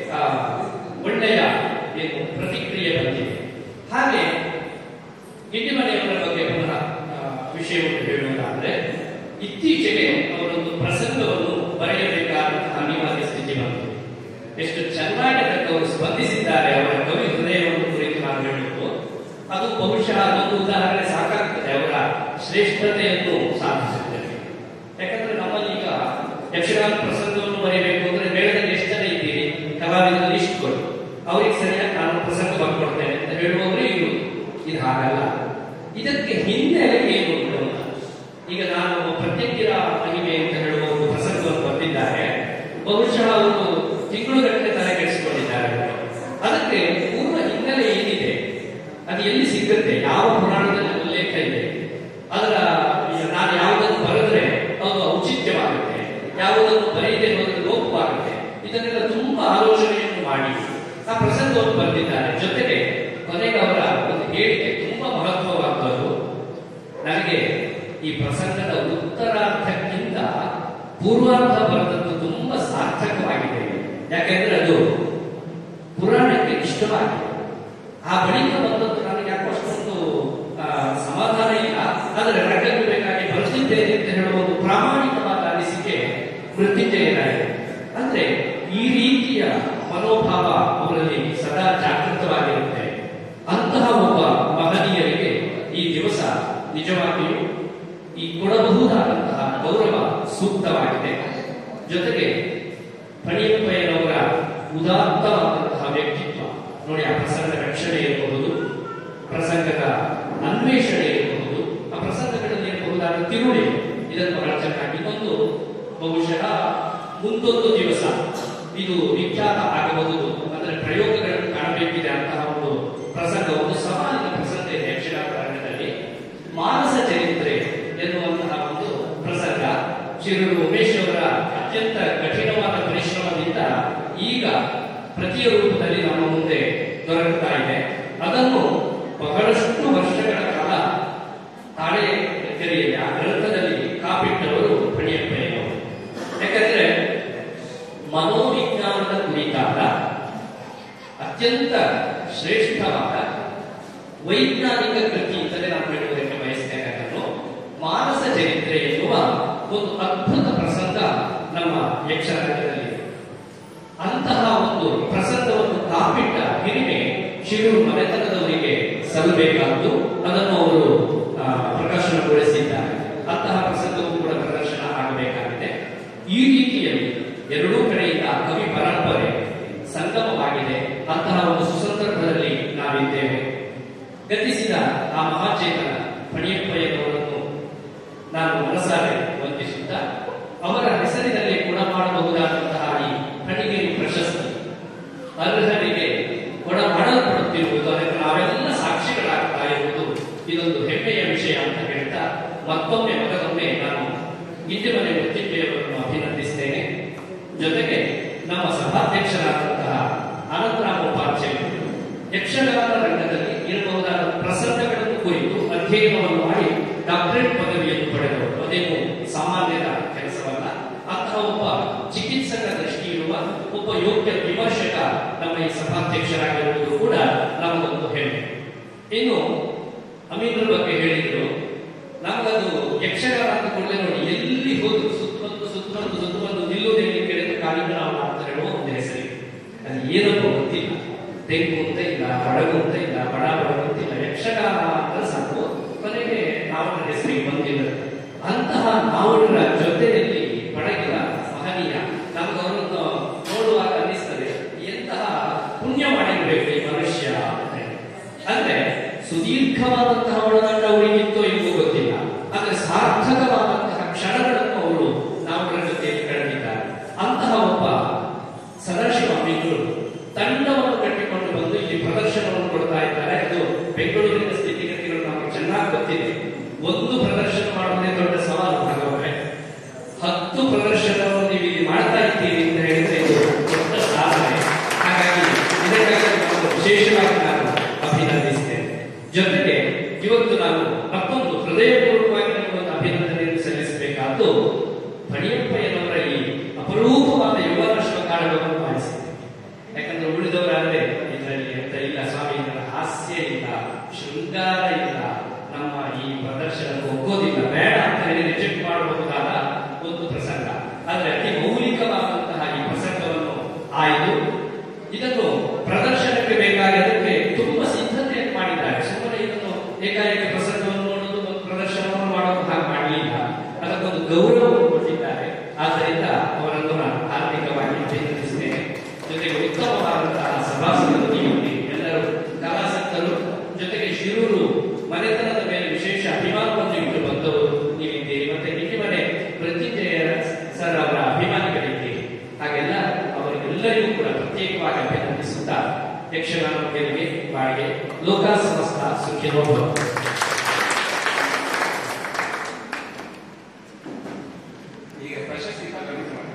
[SPEAKER 3] ಒಳ್ಳೆಯ ಪ್ರತಿಕ್ರಿಯೆ ಬಂದಿದೆ. ಹಾಗೆ ಗಿಡ್ಡಿಮನೆಯವರ ಬಗ್ಗೆ ಪುನಃ ವಿಷಯವನ್ನು ಹೇಳುವುದಾದ್ರೆ, ಇತ್ತೀಚೆಗೆ ಅವರೊಂದು ಪ್ರಸಂಗವನ್ನು ಬರೆಯಬೇಕಾದಂತಹ ಅನಿವಾರ್ಯ ಸ್ಥಿತಿ ಬಂತು. ಎಷ್ಟು ಚೆನ್ನಾಗಿ ಅದಕ್ಕೆ ಅವರು ಸ್ಪಂದಿಸಿದ್ದಾರೆ. ಅವರ ಕವಿ ಹೃದಯವನ್ನು ಕುರಿತು ನಾನು ಹೇಳುವುದು ಅದು ಬಹುಶಃ ಒಂದು ಉದಾಹರಣೆ ಸಾಕಾಗ್ತದೆ ಅವರ ಶ್ರೇಷ್ಠತೆಯನ್ನು ಸಾಧಿಸುತ್ತೇವೆ. ಯಾಕಂದ್ರೆ ನಮ್ಮಲ್ಲಿ ಈಗ ಯಕ್ಷಗಾನ ಪ್ರಸಂಗವನ್ನು ಬರೆಯಬೇಕು ಅಂದ್ರೆ ಮೇಳದಲ್ಲಿ ಎಷ್ಟು ಜನ ಇದ್ದೀರಿ, ಕಲಾವಿದರ ಲಿಸ್ಟ್ ಕೊಡು, ಅವ್ರಿಗೆ ಸರಿಯಾಗಿ ನಾನು ಪ್ರಸಂಗ ಬರ್ಕೊಡ್ತೇನೆ ಅಂತ ಹೇಳುವವರು ಇರುವುದು. ಇದು ಹಾಗಲ್ಲ. ಇದಕ್ಕೆ ಹಿನ್ನೆಲೆ ಏನು ಉಂಟು ಅಂತ. ಈಗ ನಾನು ಪ್ರತ್ಯೇಕಿರ ಮಹಿಮೆ ಅಂತ ಹೇಳುವ ಒಂದು ಪ್ರಸಂಗವನ್ನು ಬಂದಿದ್ದಾರೆ. ಬಹುಶಃ ಅವರು ತಿಂಗಳುಗಟ್ಟಲೆ ತಲೆ ಕೆಡಿಸಿಕೊಂಡಿದ್ದಾರೆ. ಅದಕ್ಕೆ ಪೂರ್ವ ಹಿನ್ನೆಲೆ ಏನಿದೆ, ಅದು ಎಲ್ಲಿ ಸಿಗುತ್ತೆ, ಯಾವ ಪುರಾಣದಲ್ಲಿ ಉಲ್ಲೇಖ ಇದೆ, ಅದರ ನಾನು ಯಾವುದನ್ನು ಬರೆದ್ರೆ ಅದು ಔಚಿತ್ಯವಾಗುತ್ತೆ, ಯಾವುದನ್ನು ಬರೆಯದೆ ಹೋದರೆ ಲೋಪವಾಗುತ್ತೆ, ಇದನ್ನೆಲ್ಲ ತುಂಬಾ ಆಲೋಚನೆಯನ್ನು ಮಾಡಿ ಆ ಪ್ರಸಂಗವನ್ನು ಬಂದಿದ್ದಾರೆ. ಜೊತೆಗೆ ಕೊನೆಗೆ ಅವರ ಒಂದು ಹೇಳಿಕೆ ತುಂಬಾ ಮಹತ್ವವಾದದ್ದು. ನನಗೆ ಈ ಪ್ರಸಂಗದ ಉತ್ತರಾರ್ಧಕ್ಕಿಂತ ಪೂರ್ವಾರ್ಧ ಬರೆದದ್ದು ತುಂಬಾ ಸಾರ್ಥಕವಾಗಿದೆ. ಯಾಕೆಂದ್ರೆ ಅದು ಪುರಾಣಕ್ಕೆ ಇಷ್ಟವಾಗಿದೆ. ಆ ಬಳಿಕ ಬಂದದ್ದು ನನಗೆ ಯಾಕೋ ಅಷ್ಟೊಂದು ಆದರೆ ರಂಗಬೇಕಾಗಿ ಬರುತ್ತಿದ್ದೇನೆ ಅಂತ ಹೇಳುವ ಒಂದು ಪ್ರಾಮಾಣಿಕವಾದ ಅನಿಸಿಕೆ ಮೃತ್ಯುಂಜಯನಾಗಿದೆ. ಅಂದ್ರೆ ಈ ರೀತಿಯ ಮನೋಭಾವ ಅವರಲ್ಲಿ ಸದಾ ಜಾಗೃತವಾಗಿರುತ್ತೆ. ಅಂತಹ ಒಬ್ಬ ಮಹನೀಯರಿಗೆ ಈ ದಿವಸ ನಿಜವಾಗಿಯೂ ಈ ಕೊಡಬಹುದಾದಂತಹ ಗೌರವ ಸೂಕ್ತವಾಗಿದೆ. ಜೊತೆಗೆ ಪಣಿಯಪ್ಪಯ್ಯನವರ ಉದಾತ್ತವಾದಂತಹ ವ್ಯಕ್ತಿತ್ವ ನೋಡಿ, ಆ ಪ್ರಸಂಗದ ರಕ್ಷಣೆ ಇರಬಹುದು, ಪ್ರಸಂಗದ ಅನ್ವೇಷಣೆ ಇರಬಹುದು, ಆ ಪ್ರಸಂಗಗಳಲ್ಲಿ ಇರಬಹುದಾದ ತಿರುಳಿ, ಇದನ್ನು ಬಹಳ ಚೆನ್ನಾಗಿ ಇನ್ನೊಂದು ಬಹುಶಃ ಮುಂದೊಂದು ದಿವಸ ಇದು ವಿಖ್ಯಾತ ಆಗಬಹುದು, ಅಂದರೆ ಪ್ರಯೋಗಗಳನ್ನು ಕಾಣಬೇಕಿದೆ ಅಂತಹ ಒಂದು ಪ್ರಸಂಗ, ಒಂದು ಸವಾಲಿನ ಪ್ರಸಂಗ ಇದೆ ಯಕ್ಷಗಾನ ರಂಗದಲ್ಲಿ. ಮಾನಸ ಚರಿತ್ರೆ ಎನ್ನುವಂತಹ ಒಂದು ಪ್ರಸಂಗ ಶಿರೂರು ಉಮೇಶ್ ಅವರ ಅತ್ಯಂತ ಕಠಿಣವಾದ ಪರಿಶ್ರಮದಿಂದ ಈಗ ಪ್ರತಿಯ ರೂಪದಲ್ಲಿ ನಮ್ಮ ಮುಂದೆ ದೊರಕುತ್ತಾ ಇದೆ. ಅದನ್ನು ಬಹಳಷ್ಟು ವರ್ಷಗಳ ಕಾಲ ತಾಳೆಕೆರೆಯಲ್ಲಿ ಆ ಗ್ರಂಥದಲ್ಲಿ ಕಾಪಿಟ್ಟವರು ಪಣಿಯಪ್ಪಯ್ಯನವರು. ಯಾಕಂದ್ರೆ ಮನೋವಿಜ್ಞಾನದ ಕುರಿತಾದ ಅತ್ಯಂತ ಶ್ರೇಷ್ಠವಾದ ವೈಜ್ಞಾನಿಕ ಕೃತಿ ಅಂತಲೇ ನಾವು ಹೇಳುವುದಕ್ಕೆ ಬಯಸ್ತೇನೆ. ಅದನ್ನು ಮಾನಸ ಚರಿತ್ರೆ ಎನ್ನುವ ಒಂದು ಅದ್ಭುತ ಪ್ರಸಂಗ ನಮ್ಮ ಯಕ್ಷರಂಗದಲ್ಲಿ. ಅಂತಹ ಒಂದು ಪ್ರಸಂಗವನ್ನು ಕಾಪಿಟ್ಟ ಹಿರಿಮೆ ಶಿರೂರು ಮನೆತನದವರಿಗೆ ಸಲ್ಲಬೇಕಾದ್ದು, ಅದನ್ನು ಅವರು ಪ್ರಕಾಶನಗೊಳಿಸಿದ್ದಾರೆ. ಅಂತಹ ಪ್ರಸಂಗವೂ ಕೂಡ ಪ್ರದರ್ಶನ ಆಗಬೇಕಾಗಿದೆ. ಈ ರೀತಿಯಲ್ಲಿ ಎರಡೂ ಕಡೆಯಿಂದ ಕವಿ ಪರಂಪರೆ ಸಂಗಮವಾಗಿದೆ. ಅಂತಹ ಒಂದು ಸುಸಂದರ್ಭದಲ್ಲಿ ನಾವಿದ್ದೇವೆ. ಗತಿಸಿದ ಆ ಮಹಾಚೇತನ ಪಣಿಯಪ್ಪಯ್ಯನವರನ್ನು ನಾನು ಮನಸಾರೆ ವಂದಿಸುತ್ತಾ, ಅವರ ಹೆಸರಿನಲ್ಲಿ ಕೂಡ ಮಾಡಬಹುದಾದಂತಹ ಈ ಕಣಿಗೇರಿ ಪ್ರಶಸ್ತಿ ಅರ್ಹರಿಗೆ ಕೊಡ ಮಾಡಲ್ಪಡುತ್ತಿರುವುದು, ಅದಕ್ಕೆ ನಾವೆಲ್ಲ ಸಾಕ್ಷಿಗಳಾಗ್ತಾ ಇರುವುದು ಇದೊಂದು ಹೆಮ್ಮೆಯ ವಿಷಯ ಅಂತ ಹೇಳ್ತಾ, ಮತ್ತೊಮ್ಮೆ ಮಗದೊಮ್ಮೆ ನಾನು ಇಂದಿಮನೆ ಮೃತ್ಯುಂಜಯವರನ್ನು ಅಭಿನಂದಿಸ್ತೇನೆ. ಜೊತೆಗೆ ನಮ್ಮ ಸಭಾಧ್ಯಕ್ಷರಾದಂತಹ ಅನಂತರಾಮ ಉಪಾಧ್ಯಾಯರು ಯಕ್ಷಗಾನ ರಂಗದಲ್ಲಿ ಇರಬಹುದಾದ ಪ್ರಸಂಗಗಳನ್ನು ಕುರಿತು ಅಧ್ಯಯನವನ್ನು ಮಾಡಿ ಡಾಕ್ಟರೇಟ್ ಪದವಿಯನ್ನು ಪಡೆದವರು. ಅದೇನು ಸಾಮಾನ್ಯದ ಕೆಲಸವಲ್ಲ. ಅಂತಹ ಒಬ್ಬ ಚಿಕಿತ್ಸಕ ದೃಷ್ಟಿ ಇರುವ ಒಬ್ಬ ಯೋಗ್ಯ ವಿಮರ್ಶಕ ನಮ್ಮ ಈ ಸಭಾಧ್ಯಕ್ಷರಾಗಿರುವುದು ಕೂಡ ನಮಗೊಂದು ಹೆಮ್ಮೆ. ಇನ್ನು ಅಮೀನ್ರ ಬಗ್ಗೆ ಹೇಳಿದ್ರು, ನಮಗದು ಯಕ್ಷಗಾನ ಅಂತ ಕೂಡಲೇ ನೋಡಿ, ಎಲ್ಲಿ ಹೋದ್ರು ಸುತ್ತಮುತ್ತ ನಿಲ್ಲುವುದೇನು ಕೇಳಿದ್ರೆ ಕಾಳಿಂಗರಾವ್ ಅಂತ ಹೇಳುವ ಒಂದು ಹೆಸರಿಗೆ ಅದು ಏನಪ್ಪ ಗೊತ್ತಿಲ್ಲ. ತೆಂಗು ಅಂತ ಇಲ್ಲ, ಹಡಗು ಅಂತ ಇಲ್ಲ, ಬಡ ಗೊತ್ತಿಲ್ಲ, ಯಕ್ಷಗಾನ ಅಂದ್ರೆ ಸಾಕು, ಕೊನೆಗೆ ನಾವನ ಹೆಸರಿಗೆ ಬಂದಿಲ್ಲ. ಅಂತಹ ನಾವುಗಳ ಜೊತೆಯಲ್ಲಿ ಪಡಗಿದ ಮಹನೀಯ ನಮ್ಗೆ ಅವರನ್ನು ನೋಡುವಾಗ ಅನ್ನಿಸ್ತದೆ, ಎಂತಹ ಪುಣ್ಯ ಮಾಡಿರ್ಬೇಕು ಈ ಮನುಷ್ಯ ಅಂತ ಹೇಳಿ. ಅಂದ್ರೆ ಸುದೀರ್ಘವಾದಂತಹ ಒಳನಾಟ ಅವರಿಗಿತ್ತೋ ಇಲ್ಲವೋ ಗೊತ್ತಿಲ್ಲ, ಆದ್ರೆ ಸಾರ್ಥಕವಾದಂತಹ ಕ್ಷಣಗಳನ್ನು ಅವರು ನಾವುಗಳ ಜೊತೆಯಲ್ಲಿ ಕಳೆದಿದ್ದಾರೆ. ಅಂತಹ ಒಬ್ಬ ಸದಾಶಿವ ಅಮೀನ್ರು ತಂಡವನ್ನು ಕಟ್ಟಿಕೊಂಡು ಬಂದು ಇಲ್ಲಿ ಪ್ರದರ್ಶನವನ್ನು ಕೊಡ್ತಾ ಇದ್ದಾರೆ. ಅದು ಬೆಂಗಳೂರಿನ ಸ್ಥಿತಿಗತಿಗಳು ನಮಗೆ ಚೆನ್ನಾಗಿ ಗೊತ್ತಿದೆ. ಒಂದು ಪ್ರದರ್ಶನ ಮಾಡುವುದೇ ದೊಡ್ಡ ಸವಾಲು ಭಾಗವೇ. 10 ಪ್ರದರ್ಶನವನ್ನು ನೀವು ಇಲ್ಲಿ ಮಾಡ್ತಾ ಇದ್ದೀರಿ ಅಂತ ಹೇಳಿದ್ರೆ ಇದು ದೊಡ್ಡ ಸಾಧನೆ. ಹಾಗಾಗಿ ಇದಕ್ಕಾಗಿ ನಾನು ವಿಶೇಷವಾಗಿ ನಾನು ಅಭಿನಂದಿಸ್ತೇನೆ. ಜೊತೆಗೆ ಇವತ್ತು ನಾನು ಮತ್ತೊಂದು ಹೃದಯಪೂರ್ವಕವಾಗಿ ಒಂದು ಅಭಿನಂದನೆಯನ್ನು ಸಲ್ಲಿಸಬೇಕಾದ್ದು ಪಣಿಯಪ್ಪಯ್ಯನವರ ಈ ಅಪರೂಪವಾದ ಯುವರಾಷ್ಟ್ರ ಕಾರಣವನ್ನು ಮಾಡಿಸಿದೆ. ಯಾಕಂದ್ರೆ ಉಳಿದವರಾದ್ರೆ ಇದರಲ್ಲಿ ಎಂತ ಇಲ್ಲ ಸ್ವಾಮಿ, ಇದರ ಹಾಸ್ಯ ಇಲ್ಲ, ಶೃಂಗಾರ ಇಲ್ಲ, ನಮ್ಮ ಈ ಪ್ರದರ್ಶನಕ್ಕೆ ಒಗ್ಗೋದಿಲ್ಲ, ಬೇಡ ಅಂತ ಹೇಳಿ ರಿಜೆಕ್ಟ್ ಮಾಡಬಹುದಾದ ಒಂದು ಪ್ರಸಂಗ. ಆದ್ರೆ ಅತಿ ಮೌಲಿಕವಾದಂತಹ ಈ ಪ್ರಸಂಗವನ್ನು ಆಯ್ದು ಇದನ್ನು ಪ್ರದರ್ಶನಕ್ಕೆ ಬೇಕಾಗಿ ಅದಕ್ಕೆ ತುಂಬಾ ಸಿದ್ಧತೆಯನ್ನು ಮಾಡಿದ್ದಾರೆ. ಸುಮ್ಮನೆ ಇದನ್ನು ಏಕಾಏಕಿ ಪ್ರಸಂಗವನ್ನು ನೋಡೋದು ಒಂದು ಪ್ರದರ್ಶನವನ್ನು ಮಾಡೋದು ಹಾಗೆ ಮಾಡಲಿಲ್ಲ, ಅದಕ್ಕೊಂದು ಗೌರವವನ್ನು ಕೊಟ್ಟಿದ್ದಾರೆ. ಆದ್ದರಿಂದ ಅವರನ್ನು ನಾನು ಆರ್ಥಿಕವಾಗಿ ಅಭಿನಂದಿಸ್ತೇನೆ. ಜೊತೆಗೆ ಉತ್ತಮವಾದಂತಹ ಸಭಾಸದರು ಎಲ್ಲರೂ ಕಲಾಸಕ್ತರು, ಜೊತೆಗೆ ಶಿರೂರು ಮನೆತನದ ಮೇಲೆ ವಿಶೇಷ ಅಭಿಮಾನವನ್ನು ಇಟ್ಟು ಬಂದವರು ನೀವಿದ್ದೀರಿ. ಮತ್ತೆ ನಿಮ್ಮನೆ ಮೃತ್ಯುಂಜಯ ಸರ್ ಅವರ ಅಭಿಮಾನಿಗಳಿದ್ದೀರಿ. ಹಾಗೆಲ್ಲ ಅವರಿಗೆಲ್ಲರಿಗೂ ಕೂಡ ಪ್ರತ್ಯೇಕವಾಗಿ ಅಭಿನಂದಿಸುತ್ತಾ ಯಕ್ಷಗಾನ ಗೆಲುವಿಗೆ ಬಾಳಿಗೆ ಲೋಕ ಸಮಸ್ತ ಸುಖಿನೋ ಭವಂತು.
[SPEAKER 2] ಈಗ ಪ್ರಶಸ್ತಿ ಪ್ರಕಟಣೆ ಮಾಡಿ.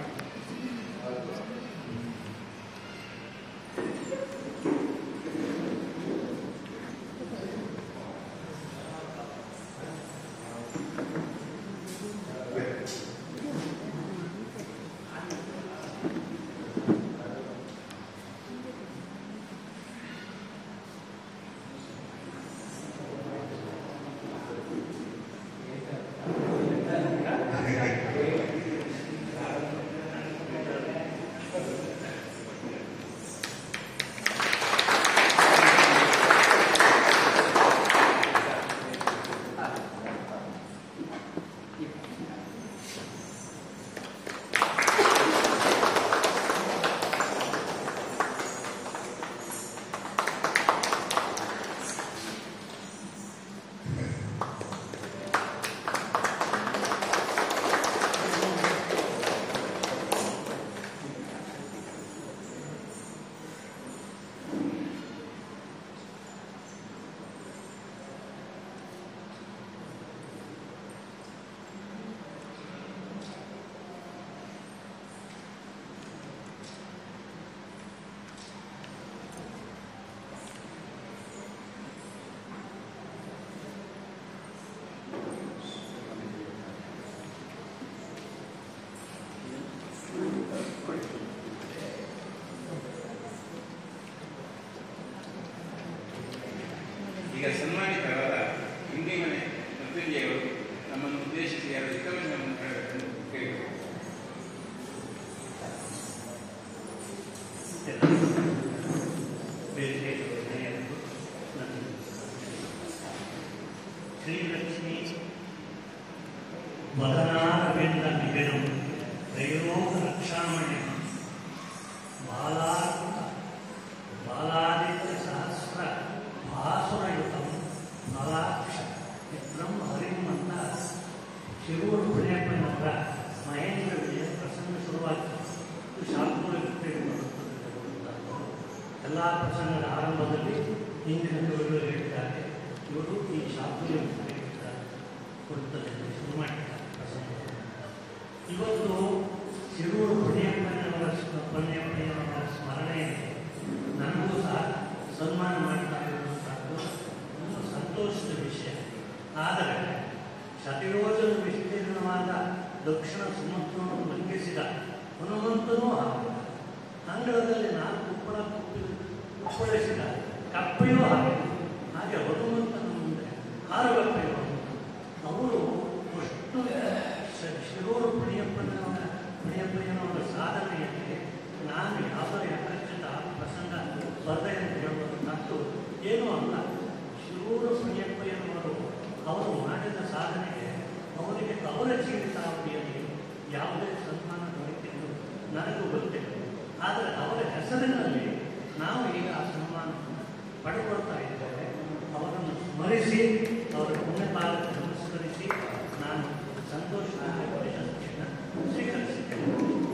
[SPEAKER 2] ಸನ್ಮಾನಿತರಾದ ಇಂಡಿಮನೆ ಮೃತ್ಯುಂಜಯವರು ನಮ್ಮನ್ನು ಉದ್ದೇಶಿಸಿ ಎರಡು ಹಿತವಚನವನ್ನು ಹೇಳಬೇಕೆಂದು ಕೇಳಿದರು.
[SPEAKER 4] ಶ್ರೀಲಕ್ಷ್ಮೀ ವದನಾರವಿಂದ ನಿಬಿಡಂ ತ್ರಯೋಗ ರಕ್ಷಾಮಣ್ಯಂ ಬಾಲಾದಿತ್ಯ ಸಹಸ್ರ ಭಾಸುರಯುತಂ ಫಲಾಕ್ಷ ಚಿತ್ರಂ ಹರಿಂ ಅಂತ ಶಿರೂರು ಪುಣ್ಯಪ್ಪನವರ ಮಹೇಂದ್ರ ವಿಜಯ ಪ್ರಸಂಗ ಶುರುವಾಯಿತು. ಶಾಂಪುರ ಎಲ್ಲ ಪ್ರಸಂಗದ ಆರಂಭದಲ್ಲಿ ಹಿಂದಿನ ಕವಿಗಳು ಹೇಳಿದ್ದಾರೆ, ಇವರು ಈ ಶಾಂಪುರ ಕುರಿತದಲ್ಲಿ ಶುರು ಮಾಡಿದ್ದಾರೆ ಪ್ರಸಂಗ. ಇವತ್ತು ಶಿರೂರು ಪುಣ್ಯಪ್ಪನವರ ಸ್ಮರಣೆಯಲ್ಲಿ ನನಗೂ ಸಹ ಸನ್ಮಾನ ಮಾಡ್ತಾ ಇರುವಂಥದ್ದು ಒಂದು ಸಂತೋಷದ ವಿಷಯ. ಆದರೆ ಶತಯೋಜನ ವಿಸ್ತೀರ್ಣವಾದ ದಕ್ಷಿಣ ಸಮುದ್ರವನ್ನು ಲಂಘಿಸಿದ ಹನುಮಂತನೂ ಹಾಗೆ, ಅಂಗಳದಲ್ಲಿ 4 ಕುಪ್ಪಳಿಸಿದ ಕಪ್ಪೆಯೂ ಹಾಗೆ ಹನುಮಂತನ ಮುಂದೆ 6 ಕಪ್ಪೆಯು ಅವರು ಅಷ್ಟು ಶಿರೂರು ಪುಣಿಯಪ್ಪನವರ ಸಾಧನೆಯಲ್ಲಿ ನಾನು ಯಾವುದರ ಯಥಾಚಿತ ಪ್ರಸಂಗ ಸ್ಪರ್ಧೆ ಅಂತ ಹೇಳುವಂಥದ್ದು ಏನೂ ಅಲ್ಲ. ಶಿರೂರು ಪುಣಿಯಪ್ಪಯ್ಯನವರು ಅವರು ಮಾಡಿದ ಸಾಧನೆಗೆ ಅವರಿಗೆ ಅವರ ಜೀವಿತಾವಧಿಯಲ್ಲಿ ಯಾವುದೇ ಸನ್ಮಾನ ದೊರೆತಿದ್ದು ನನಗೂ ಗೊತ್ತಿಲ್ಲ. ಆದರೆ ಅವರ ಹೆಸರಿನಲ್ಲಿ ನಾವು ಈಗ ಆ ಸನ್ಮಾನವನ್ನು ಪಡೆದುಕೊಳ್ತಾ ಇದ್ದೇವೆ. ಅವರನ್ನು ಸ್ಮರಿಸಿ ಅವರ ಪುಣ್ಯಪಾಲಕ್ಕೆ ನಮಸ್ಕರಿಸಿ ನಾನು ಸಂತೋಷದಿಂದ ಪ್ರಶಸ್ತಿಯನ್ನು ಸ್ವೀಕರಿಸಿದ್ದೇನೆ.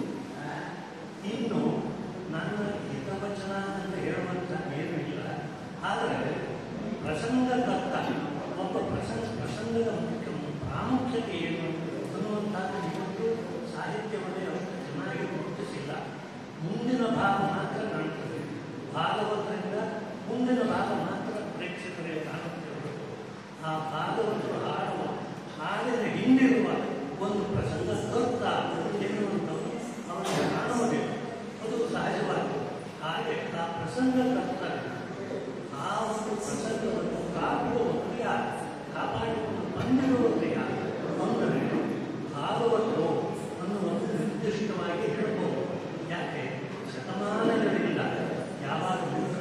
[SPEAKER 4] ಇನ್ನು ನನ್ನ ಹಿತವಚನ ಅಂತ ಹೇಳುವಂಥ ಏನೂ ಇಲ್ಲ. ಆದರೆ ಪ್ರಸಂಗಕರ್ತ ಒಬ್ಬ ಪ್ರಸಂಗದ ಮುಖ್ಯ ಪ್ರಾಮುಖ್ಯತೆ ಏನು ಅನ್ನುವಂಥದ್ದು ಇವತ್ತು ಸಾಹಿತ್ಯವನ್ನೇ ಅಷ್ಟು ಚೆನ್ನಾಗಿ ಗುರುತಿಸಿಲ್ಲ. ಮುಂದಿನ ಭಾಗ ಮಾತ್ರ ಕಾಣ್ತದೆ, ಭಾಗವತರಿಂದ ಮುಂದಿನ ಭಾಗ ಮಾತ್ರ ಪ್ರೇಕ್ಷಕರಿಗೆ ಕಾಣುತ್ತಿರಬೇಕು. ಆ ಭಾಗವತರು ಹಾಡುವ ಹಾಡಿನ ಹಿಂದಿರುವ ಒಂದು ಪ್ರಸಂಗ ಕರ್ತ ಎನ್ನುವಂಥದ್ದು ಅವರಿಗೆ ಕಾಣುವುದಿಲ್ಲ. ಅದು ಸಹಜವಾಗಿ ಹಾಗೆ ಆ ಪ್ರಸಂಗ ಕರ್ತಾರೆ. ಆ ಒಂದು ಪ್ರಸಂಗವನ್ನು ಕಾಪಾಡುವುದು ಯಾರು, ಕಾಪಾಡಿಕೊಂಡು ಬಂದಿರುವುದು ಯಾರು ಅಂದರೆ ಭಾಗವತರು ಅನ್ನುವಂಥ ನಿರ್ದಿಷ್ಟವಾಗಿ ಹೇಳಬಹುದು. ಯಾಕೆ ಶತಮಾನಗಳಿಂದ ಯಾವಾಗ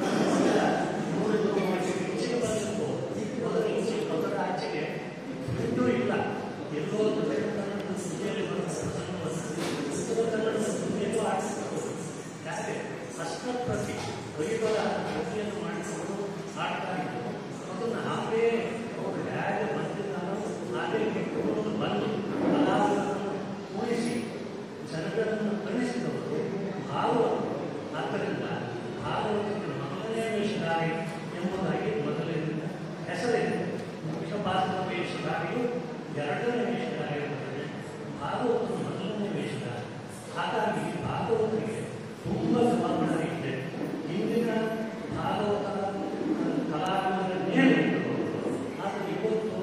[SPEAKER 4] ಈಚೆಗೆ ಬಂದಿರ್ಬೋದು, ಮೊದಲ ಈಚೆ ಮೊದಲ ಆಚೆಗೆ ಬಿಟ್ಟು ಇಲ್ಲ. ಎಲ್ಲೋ ದಕ್ಷಿಣ ಕನ್ನಡದ ಸುದ್ದಿಯಲ್ಲಿ ಬರುವ ಪ್ರಸಂಗವನ್ನು ಉತ್ತರ ಕನ್ನಡದ ಸುದ್ದಿಯಲ್ಲೂ ಆಡಿಸಬಹುದು. ಯಾಕೆ ಅಷ್ಟಪ್ರತಿ ಬೈಬಲ ಪ್ರತಿಯನ್ನು ಮಾಡಿಕೊಂಡು ಆಡ್ತಾ ಇದ್ದರು. ಅದನ್ನು ಹಾಗೇ ಅವರು ಹೇಗೆ ಬಂದಿದ್ದಾರೋ ಹಾಗೆ ಕೆಟ್ಟುಕೊಂಡು ಬಂದು ಕಲಾವಿದರನ್ನು ಉಳಿಸಿ ಜನಗಳನ್ನು ಕಳಿಸಿದವರು ಭಾಗವತರು. ಆದ್ದರಿಂದ ಭಾಗವತಕ್ಕೆ ಮೊದಲನೇ ವೇಷಧಾರಿ ಎಂಬುದಾಗಿ ಮೊದಲಿನಿಂದ ಹೆಸರಿದೆ. ಮುಖ್ಯ ಪಾತ್ರ ವೇಷಧಾರಿಯು 2ನೇ ವೇಷಧಾರಿ ಇರುತ್ತದೆ, ಭಾಗವತರು ಮೊದಲನೇ ವೇಷಧಾರಿ. ಹಾಗಾಗಿ ಭಾಗವತರಿಗೆ ತುಂಬ ಜವಾಬ್ದಾರಿ ಇದೆ. ಹಿಂದಿನ ಭಾಗವತರ ಕಲಾವಿದರ ಮೇಲೆ ಆದರೆ ಇವತ್ತು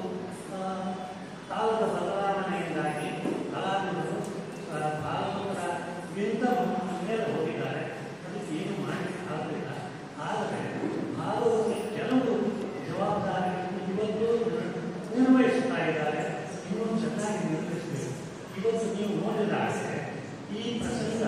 [SPEAKER 4] ಕಾಲದ ಬದಲಾವಣೆಯಿಂದಾಗಿ ಕಲಾವಿದರು ಭಾಗವತರ ಗಿಂತ ಮೇಲೆ ಹೋಗಿದ್ದಾರೆ. ಅದಕ್ಕೆ ಏನು ಮಾಡಲಿಕ್ಕಾಗಲಿಲ್ಲ. ಆದರೆ ಭಾಗವತರ ಕೆಲವು ಜವಾಬ್ದಾರಿಗಳನ್ನು ಇವತ್ತು ನಿರ್ವಹಿಸ್ತಾ ಇದ್ದಾರೆ. ಇನ್ನೂ ಚೆನ್ನಾಗಿ ನಿರ್ವಹಿಸಬೇಕು. ಇವತ್ತು ನೀವು ನೋಡಿದರೆ ಈ ಪ್ರಸಂಗ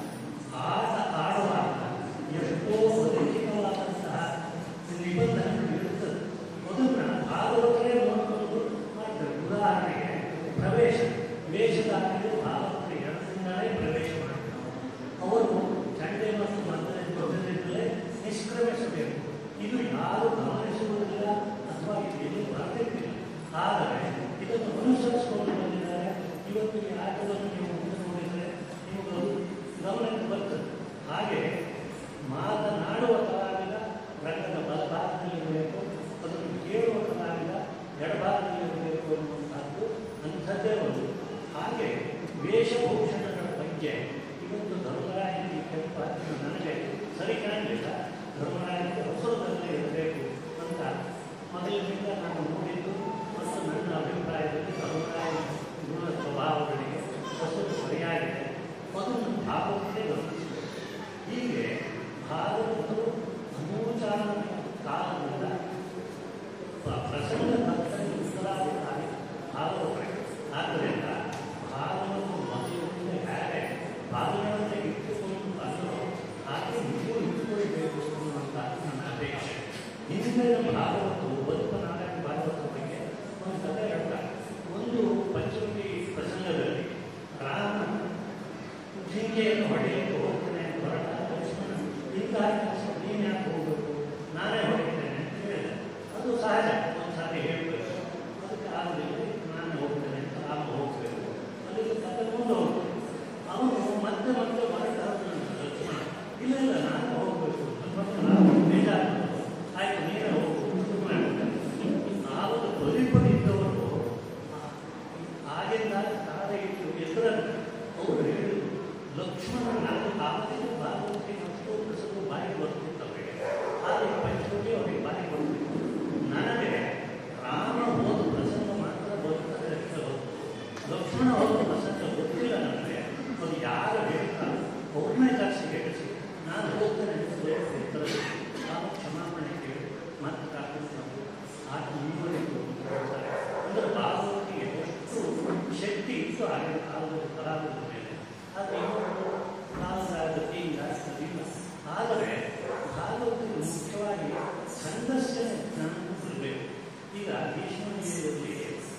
[SPEAKER 4] ಆಡುವಾಗ ಎಷ್ಟೋ ವೈಯಕ್ತಿಕವಾದಂತಹ ನಿಬಂಧನೆಗಳು ಇರುತ್ತದೆ. ಅದನ್ನು ಭಾಗವತರೇ ನೋಡಿಕೊಂಡು ಮಾಡ್ತಾರೆ. ಉದಾಹರಣೆಗೆ ಪ್ರವೇಶ ವೇಷಧಾರಿಗಳು ಭಾಗವತರು 2 ತಿಂಗಳೇ ಪ್ರವೇಶ ಮಾಡ್ತಾರೆ. ಅವರು ಚಂಡೆ ಮತ್ತು ಮದ್ದರಿಂದಲೇ ನಿಷ್ಕ್ರಮಿಸಬೇಕು. ಇದು ಯಾರು ಗಮನಿಸುವುದಿಲ್ಲ ಅಥವಾ ಇದು ಬರಬೇಕಿಲ್ಲ. ಆದರೆ ಇದನ್ನು ಅನುಸರಿಸಿಕೊಂಡು ಬಂದಿದ್ದಾರೆ. ಇವತ್ತು ಈ ಆಟವನ್ನು ನೀವು ಮುಂದೆ ನೋಡಿದರೆ ನಿಮಗೂ ಗಮನಕ್ಕೆ ಬರ್ತದೆ. ಹಾಗೆ ಮಾತನಾಡುವ ಕಲಾವಿದ ರಂಗದ ಬಲಭಾಗದಲ್ಲಿರಬೇಕು, ಅದನ್ನು ಕೇಳುವ ಕಲಾವಿದ ಎಡಭಾಗದಲ್ಲಿರಬೇಕು ಅನ್ನುವಂಥದ್ದು ಅಂಥದ್ದೇ ಒಂದು. ಹಾಗೆ ವೇಷಭೂಷಣಗಳ ಬಗ್ಗೆ ಇವತ್ತು ಧರ್ಮರಾಯನಿಗೆ ಕೆಂಪು ನನಗೆ ಸರಿ ಕಾಣಲಿಲ್ಲ. ಧರ್ಮರಾಯನಿಗೆ ಹಸುರದಲ್ಲೇ ಇರಬೇಕು ಅಂತ ಮೊದಲಿನಿಂದ ನಾನು ನೋಡಿದ್ದು ಮತ್ತು ನನ್ನ ಅಭಿಪ್ರಾಯದಲ್ಲಿ ಧರ್ಮರಾಯನ ಗುಣ ಸ್ವಭಾವಗಳಿಗೆ ಹಸುರು ಸರಿಯಾಗಿದೆ. ಅದನ್ನು ಭಾಗವತಕ್ಕೆ ಗಮನಿಸಿದೆ. ಹೀಗೆ ಭಾಗವತರು ಅನೂಚಾನ ಕಾಲದಿಂದ ಆ ಪ್ರಸಂಗ ಉತ್ತರಾಧಿಕಾರಿ ಭಾಗವತ. ಆದ್ದರಿಂದ ಭಾಗವನ್ನು ಮೊದಲು ಹೇಗೆ ಭಾಗಗಳನ್ನು ಇಟ್ಟುಕೊಂಡು ಅದನ್ನು ಹಾಗೆ ನೀವು ಇಟ್ಟುಕೊಳ್ಬೇಕು ಅನ್ನುವಂಥ ನನ್ನ ಅಪೇಕ್ಷೆ. ಹಿಂದಿನ ಭಾಗವತು ಬದುಕನಾರಾಯಣ ಭಾಗವತ ಬಗ್ಗೆ ಒಂದು ಕಥೆ ಹೇಳ್ತಾರೆ. ಒಂದು ಪಂಚಮಿ ಪ್ರಸಂಗದಲ್ಲಿ ರಾಮ ಜಿಂಕೆಯನ್ನು ಹೊಡೆಯಲು ಹೋಗ್ತಾನೆ ಅಂತ ಹೊರಟ ಲಕ್ಷ್ಮಣ ನೀನು ಯಾಕೆ ಹೋಗ್ಬೇಕು, ನಾನೇ ಹೊಡಿತೇನೆ ಅಂತ ಹೇಳಿದೆ. ಅದು ಸಹಜ, ಒಂದು ಸಾರಿ ಹೇಳಬೇಕು. ಅದಕ್ಕೆ ಆಗಲಿಲ್ಲ, ನಾನು ಹೋಗ್ತೇನೆ ಅಂತ ರಾಮ ಹೋಗ್ಬೇಕು. ಅದಕ್ಕೆ ಕರ್ಕೊಂಡು ಹೋಗ್ತೇನೆ. ಅವನು ಮತ್ತೆ ಮತ್ತೆ ಹೊರಟ ಲಕ್ಷ್ಮಣ ಇಲ್ಲ ನಾನು ಹೋಗ್ಬೇಕು ಬೇಜಾರು, ಆಯ್ತು ನೀನೇ ಹೋಗ್ಬೇಕು ಮಾಡ್ತಾರೆ. ಆವಾಗ ಬಲಿಪಡಿದ್ದವರು ಆಗಿಂದ ಕಾಲ ಇಟ್ಟು ಎದುರಲ್ಲಿ ಅವರು ಹೇಳಿದರು, ಲಕ್ಷ್ಮಣ ನಾನು ಆವತ್ತಿನ ಭಾಗವತಿ ಮತ್ತು ಪ್ರಸಂಗ ಬಾಯಿ ಬರ್ತಿತ್ತವೆ. ಆದರೆ ಪಂಚಮಿ ಅವರಿಗೆ ಬಾಯಿ ಬರ್ತಿತ್ತು. ನನಗೆ ರಾಮ ಹೋದ ಪ್ರಸಂಗ ಮಾತ್ರ ಬರುತ್ತದೆ ಅಂತ ಗೊತ್ತು, ಲಕ್ಷ್ಮಣ ಹೋದ ಪ್ರಸಂಗ ಗೊತ್ತಿಲ್ಲ. ನನಗೆ ಅದು ಯಾರು ಹೇಳ್ತಾರೆ ಅವ್ರನ್ನೇ ಜಾಸ್ತಿ ಹೇಳಿಸಿ ನಾನು ಹೋಗ್ತೇನೆ ಅಂತ ಹೇಳ್ತಾರೆ. ನಾವು ಕ್ಷಮಾಪಣೆ ಕೇಳಿ ಮತ್ತೆ ಕಾಕೊಂಡು ಮುಂದುವರಿದು ಹೇಳ್ತಾರೆ. ಅಂದರೆ ಭಾಗವತಿಗೆ ಎಷ್ಟು ಶಕ್ತಿ ಇತ್ತು ಆಗಿನ ಕಾಲದ ಕಲಾವಿದ ಮೇಲೆ. ಆದರೆ ಇನ್ನೊಂದು ಕಾಲದ ಗತಿಯಿಂದ ಇಲ್ಲ. ಆದರೆ ಭಾಗವತಿಗೆ ಮುಖ್ಯವಾಗಿ ಛಂದಸ್ಸಿನ ಜ್ಞಾನ ಇರಬೇಕು. ಈಗ ಭೀಷ್ಮದಲ್ಲಿ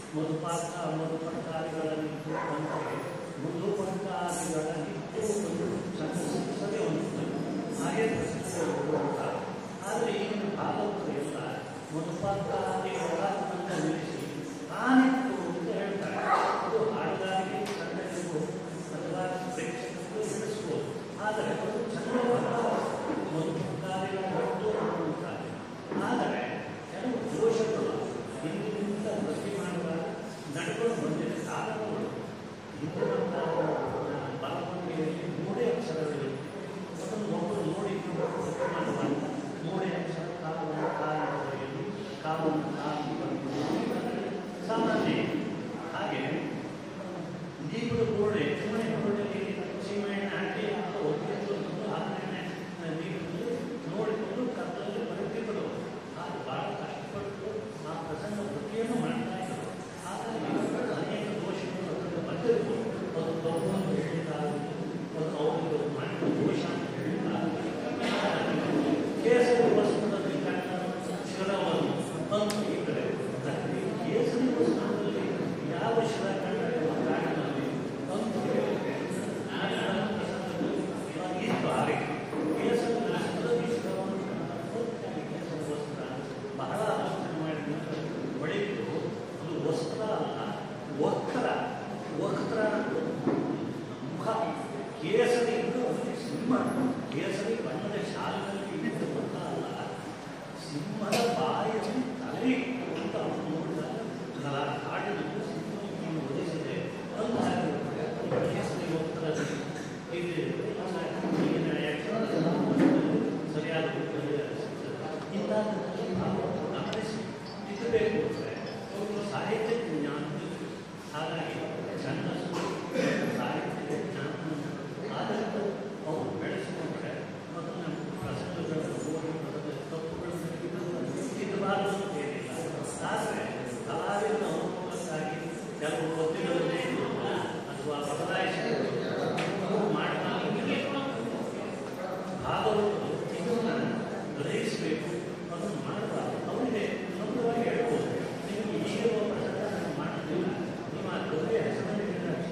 [SPEAKER 4] ಮಧುಪಂಕಾದಿಗಳನ್ನಿಟ್ಟು ಬಂದರೆ ಮಧುಪಂಕಾದಿಗಳನ್ನಿಟ್ಟು ಒಂದು ಛಂದಸ್ಸೇ ಒಂದು ಹಾಗೆ ಪ್ರಸಿದ್ಧ. ಆದರೆ ಈಗಿನ ಭಾಗವತರು ಎಲ್ಲ ಮಧುಪಂಕಾದಿಗಳ ಅಂತ ನಿಲ್ಲಿಸಿ ತಾನಿತ್ತು ಅಂತ ಹೇಳ್ತಾರೆ. ಅದು ಹಾಡುಗಾರಿಗೆ ಚಂದನಿಗೂ ಅಥವಾ ಪ್ರೇಕ್ಷಕರಿಗೂ ತಿಳಿಸ್ಬೋದು. ಆದರೆ ಅದು ಚಂದ ಮಧುಪಂಕಾದಿಗಳ ಹೊತ್ತು ಅನ್ನುವಂತಾರೆ. ಆದರೆ ಕೆಲವು ದೋಷಗಳು ಹಿಂದಿನಿಂದ ವೃತ್ತಿ ಮಾಡುವಾಗ ನಡ್ಕೊಂಡು ಬಂದಿದೆ. ಕಾರಣಗಳು ಹಿಂದಿನ ಬಲವಂತಿಯಲ್ಲಿ 3 ಅಕ್ಷರಗಳಿರುತ್ತೆ. ಅದನ್ನು ಒಬ್ಬರು ನೋಡಿ ವೃತ್ತಿ ಮಾಡುವಾಗ 3 ಅಕ್ಷರ ಕಾಲವನ್ನು ಕಾಲದಲ್ಲಿ ಕಾಲವನ್ನು ಸಾಮಾನ್ಯ. ಹಾಗೆ ದೀಪದ ಗೋಡೆ ಸುಮ್ಮನೆ ಗೋಡೆಯಲ್ಲಿ ಸೀಮೆಣ್ಣೆ ಹಾಕಿ ಒಬ್ಬರು ಆಮೇಲೆ ದೀಪದಲ್ಲಿ ನೋಡಿಕೊಂಡು ಕತ್ತಲಲ್ಲಿ ಬರುತ್ತಿದ್ದರು. ಅದು ಬಹಳ ಕಷ್ಟಪಟ್ಟು ಆ ಪ್ರಸಂಗ ವೃತ್ತಿಯನ್ನು ಮಾಡ್ತಾ ಇದ್ದರು. ಹಾಗಾಗಿ ಅನೇಕ ದೋಷಗಳು ಅದನ್ನು ಬಂದಿರ್ಬೋದು. ಅದು ತಪ್ಪನ್ನು ಹೇಳಿದ್ದಾಗಲಿ ಅದು ಅವರು ಮಾಡಿದ ದೋಷ ಅಂತ ಹೇಳಿದ್ದಾಗಲಿ ಕೇಸರಿ ವಸ್ತ್ರದಲ್ಲಿ ಕಂಡ ಶಿರವನ್ನು ತಂದು ಇದ್ದರೆ ಕೇಸರಿ ವಸ್ತ್ರದಲ್ಲಿ ಯಾವ ಶಿರ ಕಂಡರೆ ಕಾರಣದಲ್ಲಿ ತಂದು ಇತ್ತು. ಹಾಗೆ ಕೇಸರಿ ವಸ್ತ್ರದಲ್ಲಿ ಶಿರವನ್ನು ಕೇಸರಿ ವಸ್ತ್ರ ಬಹಳ ಆಲೋಚನೆ ಮಾಡಿದ ಒಳೆಯಿತು. ಅದು ವಸ್ತ್ರ ಅಲ್ಲ, ವಕ್ರ ಮುಖ ಕೇಸರಿ ಇದ್ದು ಅದಕ್ಕೆ ಸಿಂಹ ಕೇಸರಿ ಬಣ್ಣದ ಶಾಲೆಯಲ್ಲಿ ಇಟ್ಟು ಮುಖ ಅಲ್ಲ, ಸಿಂಹದ ಬಾಯಲ್ಲಿ ತಲೆ ಅಂತ ಅವನು ನೋಡಿದಾಗ ಕಾಡಿನಲ್ಲಿ ಸಿಂಹವನ್ನು ಒದಿಸಿದೆ ಅಂತ ಕೇಸರಿ ವಕ್ರದಲ್ಲಿ ಸರಿಯಾದ ಇಂಥದ್ದನ್ನು ನಾವು ಗಮನಿಸಿ ತಿದ್ದಬೇಕು ಅಂದರೆ ಸಾಹಿತ್ಯ ಜ್ಞಾನ. ಹಾಗಾಗಿ ಛಂದಸ್ಸು ಸಾಹಿತ್ಯ ಜ್ಞಾನವನ್ನು ಆದಷ್ಟು ಅವರು ಬೆಳೆಸಿಕೊಂಡ್ರೆ ಮತ್ತು ನಮ್ಮ ಪ್ರಸಂಗಗಳನ್ನು ಓದಿ ಅದರ ತಪ್ಪುಗಳನ್ನು ತಿದ್ದಬಾರದು ಏನಿಲ್ಲ. ಆದರೆ ಕಲಾವಿದರ ಅನುಕೂಲಕ್ಕಾಗಿ ಕೆಲವು ಒತ್ತಿಗಳಲ್ಲಿ ಅಥವಾ ಬದಲಾಯಿಸಿಕೊಂಡು ಮಾಡ್ತಾ ಭಾಗವತರು ಇದನ್ನು ಗ್ರಹಿಸಬೇಕು. ಅದನ್ನು ಮಾಡಬಾರ್ದು. ಅವರಿಗೆ ಸ್ವಂತವಾಗಿ ಹೇಳ್ಬೋದು, ನಿಮಗೆ ಈಗಿರುವ ಪ್ರಸಂಗ ನಾನು ಮಾಡೋದಿಲ್ಲ, ನಿಮ್ಮ ಗೌರಿಯ ಹೆಸರಿನ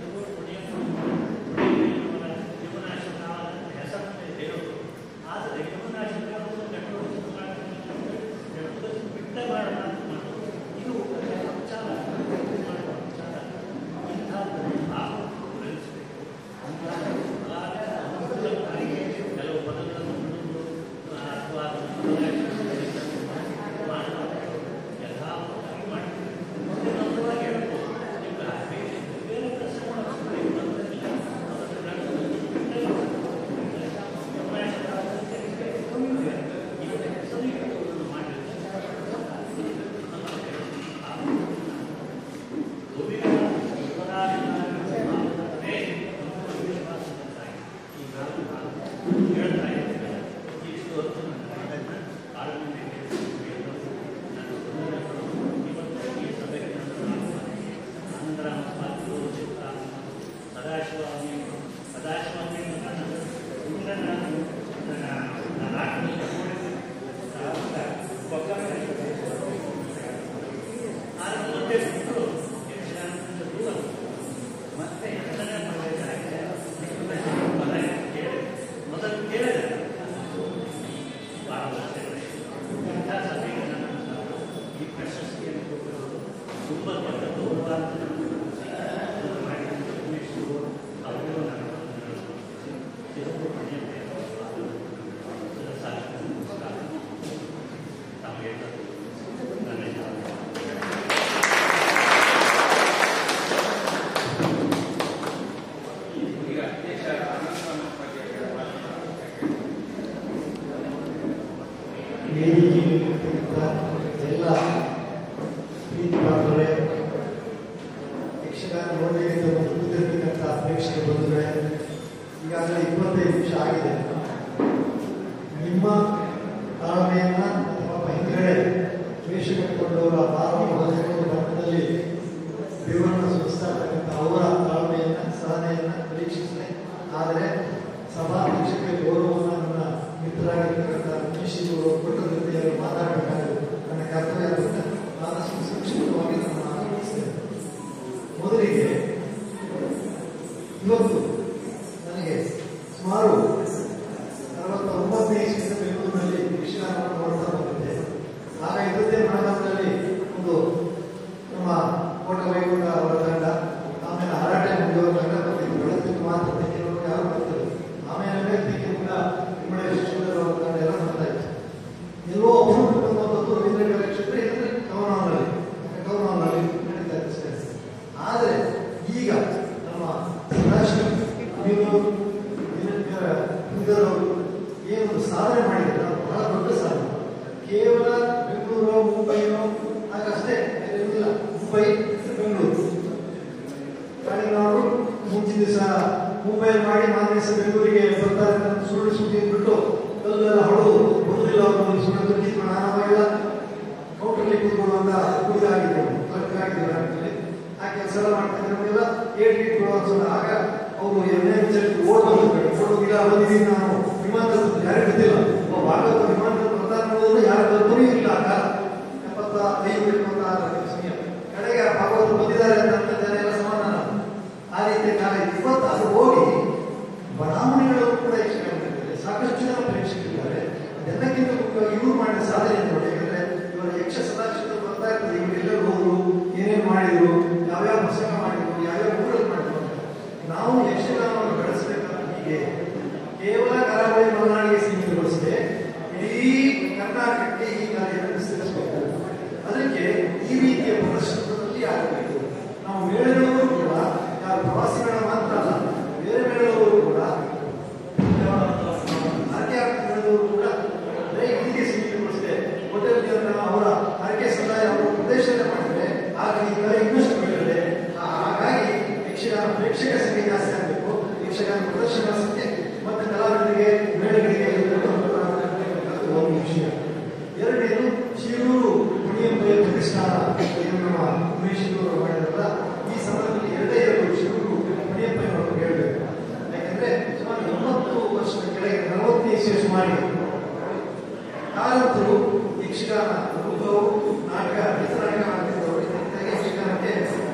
[SPEAKER 5] ದಿವಸ ಬೆಂಗಳೂರಿಗೆ ಬರ್ತಾರೆ ಸುಳ್ಳು ಸುದ್ದಿ ಬಿಟ್ಟು ಕಲ್ಲೆಲ್ಲ ಹೊಡೆದು ಬರುವುದಿಲ್ಲ ಅವರು ಸುಳ್ಳು ತುರ್ಕಿದ್ರು ನಾನಲ್ಲ ಕೌಂಟ್ರಲ್ಲಿ ಕೂತ್ಕೊಳ್ಳುವಂತ ಹುಡುಗ ಆಗಿದ್ದೇವೆ ಕ್ಲರ್ಕ್ ಆಗಿದ್ದೇವೆ ಆ ಕೆಲಸ ಎಲ್ಲ ಮಾಡ್ತಿದ್ರೆ ನಮಗೆಲ್ಲ ಏಟ್ ಆಗ ಅವರು ಎಣ್ಣೆ ಓಡೋದಿಲ್ಲ ಬಂದಿದ್ದೀನಿ ನಾನು ವಿಮಾನದಲ್ಲಿ ಯಾರು ಗೊತ್ತಿಲ್ಲ ಭಾಗವತ ವಿಮಾನದಲ್ಲಿ ಬರ್ತಾರೆ ನೋಡಿದ್ರೆ ಯಾರು ಬರ್ತಾನೂ ಇಲ್ಲ ಆ ಕಾಲ 75 76 ಕಡೆಗೆ ಭಾಗವತ ಬಂದಿದ್ದಾರೆ ಅಂತ ಜನ ಎಲ್ಲ ಸಮಾಧಾನ ಆ ರೀತಿಯ ಕಾಲ ಇವತ್ತು ಅದು ಹೋಗಿ ಬಡಾವಣೆಗಳು ಕೂಡ ಯಕ್ಷಗಾನ ಸಾಕಷ್ಟು ಜನ ಪ್ರೇಕ್ಷಕರಿದ್ದಾರೆ. ಅದೆಲ್ಲಕ್ಕಿಂತ ಮುಖ್ಯವಾಗಿ ಇವರು ಮಾಡಿದ ಸಾಧನೆ ನೋಡಿ. ಯಾಕಂದ್ರೆ ಇವರ ಯಕ್ಷ ಸದಾಶಿವರು ಬರ್ತಾ ಇರ್ತದೆ, ಇವರೆಲ್ಲರೂ ಹೋದ್ರು, ಏನೇನು ಮಾಡಿದ್ರು, ಯಾವ್ಯಾವ ಪ್ರಸಂಗ ಮಾಡಿದ್ರು, ಯಾವ್ಯಾವ ಊರಲ್ಲಿ ಮಾಡಿದ್ರು. ನಾವು ಯಕ್ಷಗಾನವನ್ನು ಬೆಳೆಸಬೇಕಾದ್ರೆ ಹೀಗೆ ಕೇವಲ ಕರಾವಳಿ ಮಲೆನಾಡಿಗೆ ಸೀಮಿತಗೊಳಿಸದೆ ಇಡೀ ಕರ್ನಾಟಕಕ್ಕೆ ಈ ಕಾರ್ಯವನ್ನು ವಿಸ್ತರಿಸಬೇಕು. ಅದಕ್ಕೆ ಈ ರೀತಿಯ ಪ್ರದರ್ಶನದಲ್ಲಿ ಆಗಬೇಕು. ನಾವು ಮೇಳಗಳವರು ಕೂಡ ಯಾರು ಪ್ರವಾಸಿಗಳ ಮಾತ್ರ ಅಲ್ಲ, ಬೇರೆ ಮೇಳದವರು ಕೂಡ ಆಧ್ಯಾತ್ಮಿಕದವರು ಕೂಡ ಹೀಗೆ ಸೀಮಿತಗೊಳಿಸಿದೆ. ಹೋಟೆಲ್ ಅವರ ಆರ್ಕೆ ಸಮುದಾಯ ಅವರ ಪ್ರದೇಶದಲ್ಲಿ ಮಾಡಿದ್ರೆ ಆಗ ಈ ಕಲೆ ಇನ್ನಷ್ಟು ಬೆಳೆದಿದೆ. ಹಾಗಾಗಿ ಯಕ್ಷಗಾನ ಪ್ರೇಕ್ಷಕ ಸಂಖ್ಯೆ ಜಾಸ್ತಿ ಆಗಬೇಕು. ಯಕ್ಷಗಾನ ಪ್ರದರ್ಶನ ಸಂಖ್ಯೆ ಮತ್ತು ಕಲಾವಿದರಿಗೆ ಮೇಳಗಳಿಗೆ ಒಂದು ವಿಷಯ. ಎರಡನೇದು ಶಿರೂರು ಮುನಿಯಂಬೆಯ ಪ್ರತಿಷ್ಠಾನ ಏನು ನಮ್ಮ ಉಮೇಶ್ ಅವರು ಮಾಡಿದ್ರಲ್ಲ, ಈ ಸಮಯದಲ್ಲಿ ಎರಡೇ ಎರಡು ಶಿರೂರು ಮುನಿಯಂಬೆಯವರು ಹೇಳಬೇಕು. ಯಾಕಂದ್ರೆ ಸುಮಾರು 90 ವರ್ಷದ ಕೆಳಗೆ 40 ಇಸವಿ ಸುಮಾರು ಕಾರಂತರು ಯಕ್ಷಗಾನ ನಾಟಕ ನಾಟಕ ಮಾಡ್ತಿದ್ದವರು ಯಕ್ಷಗಾನಕ್ಕೆ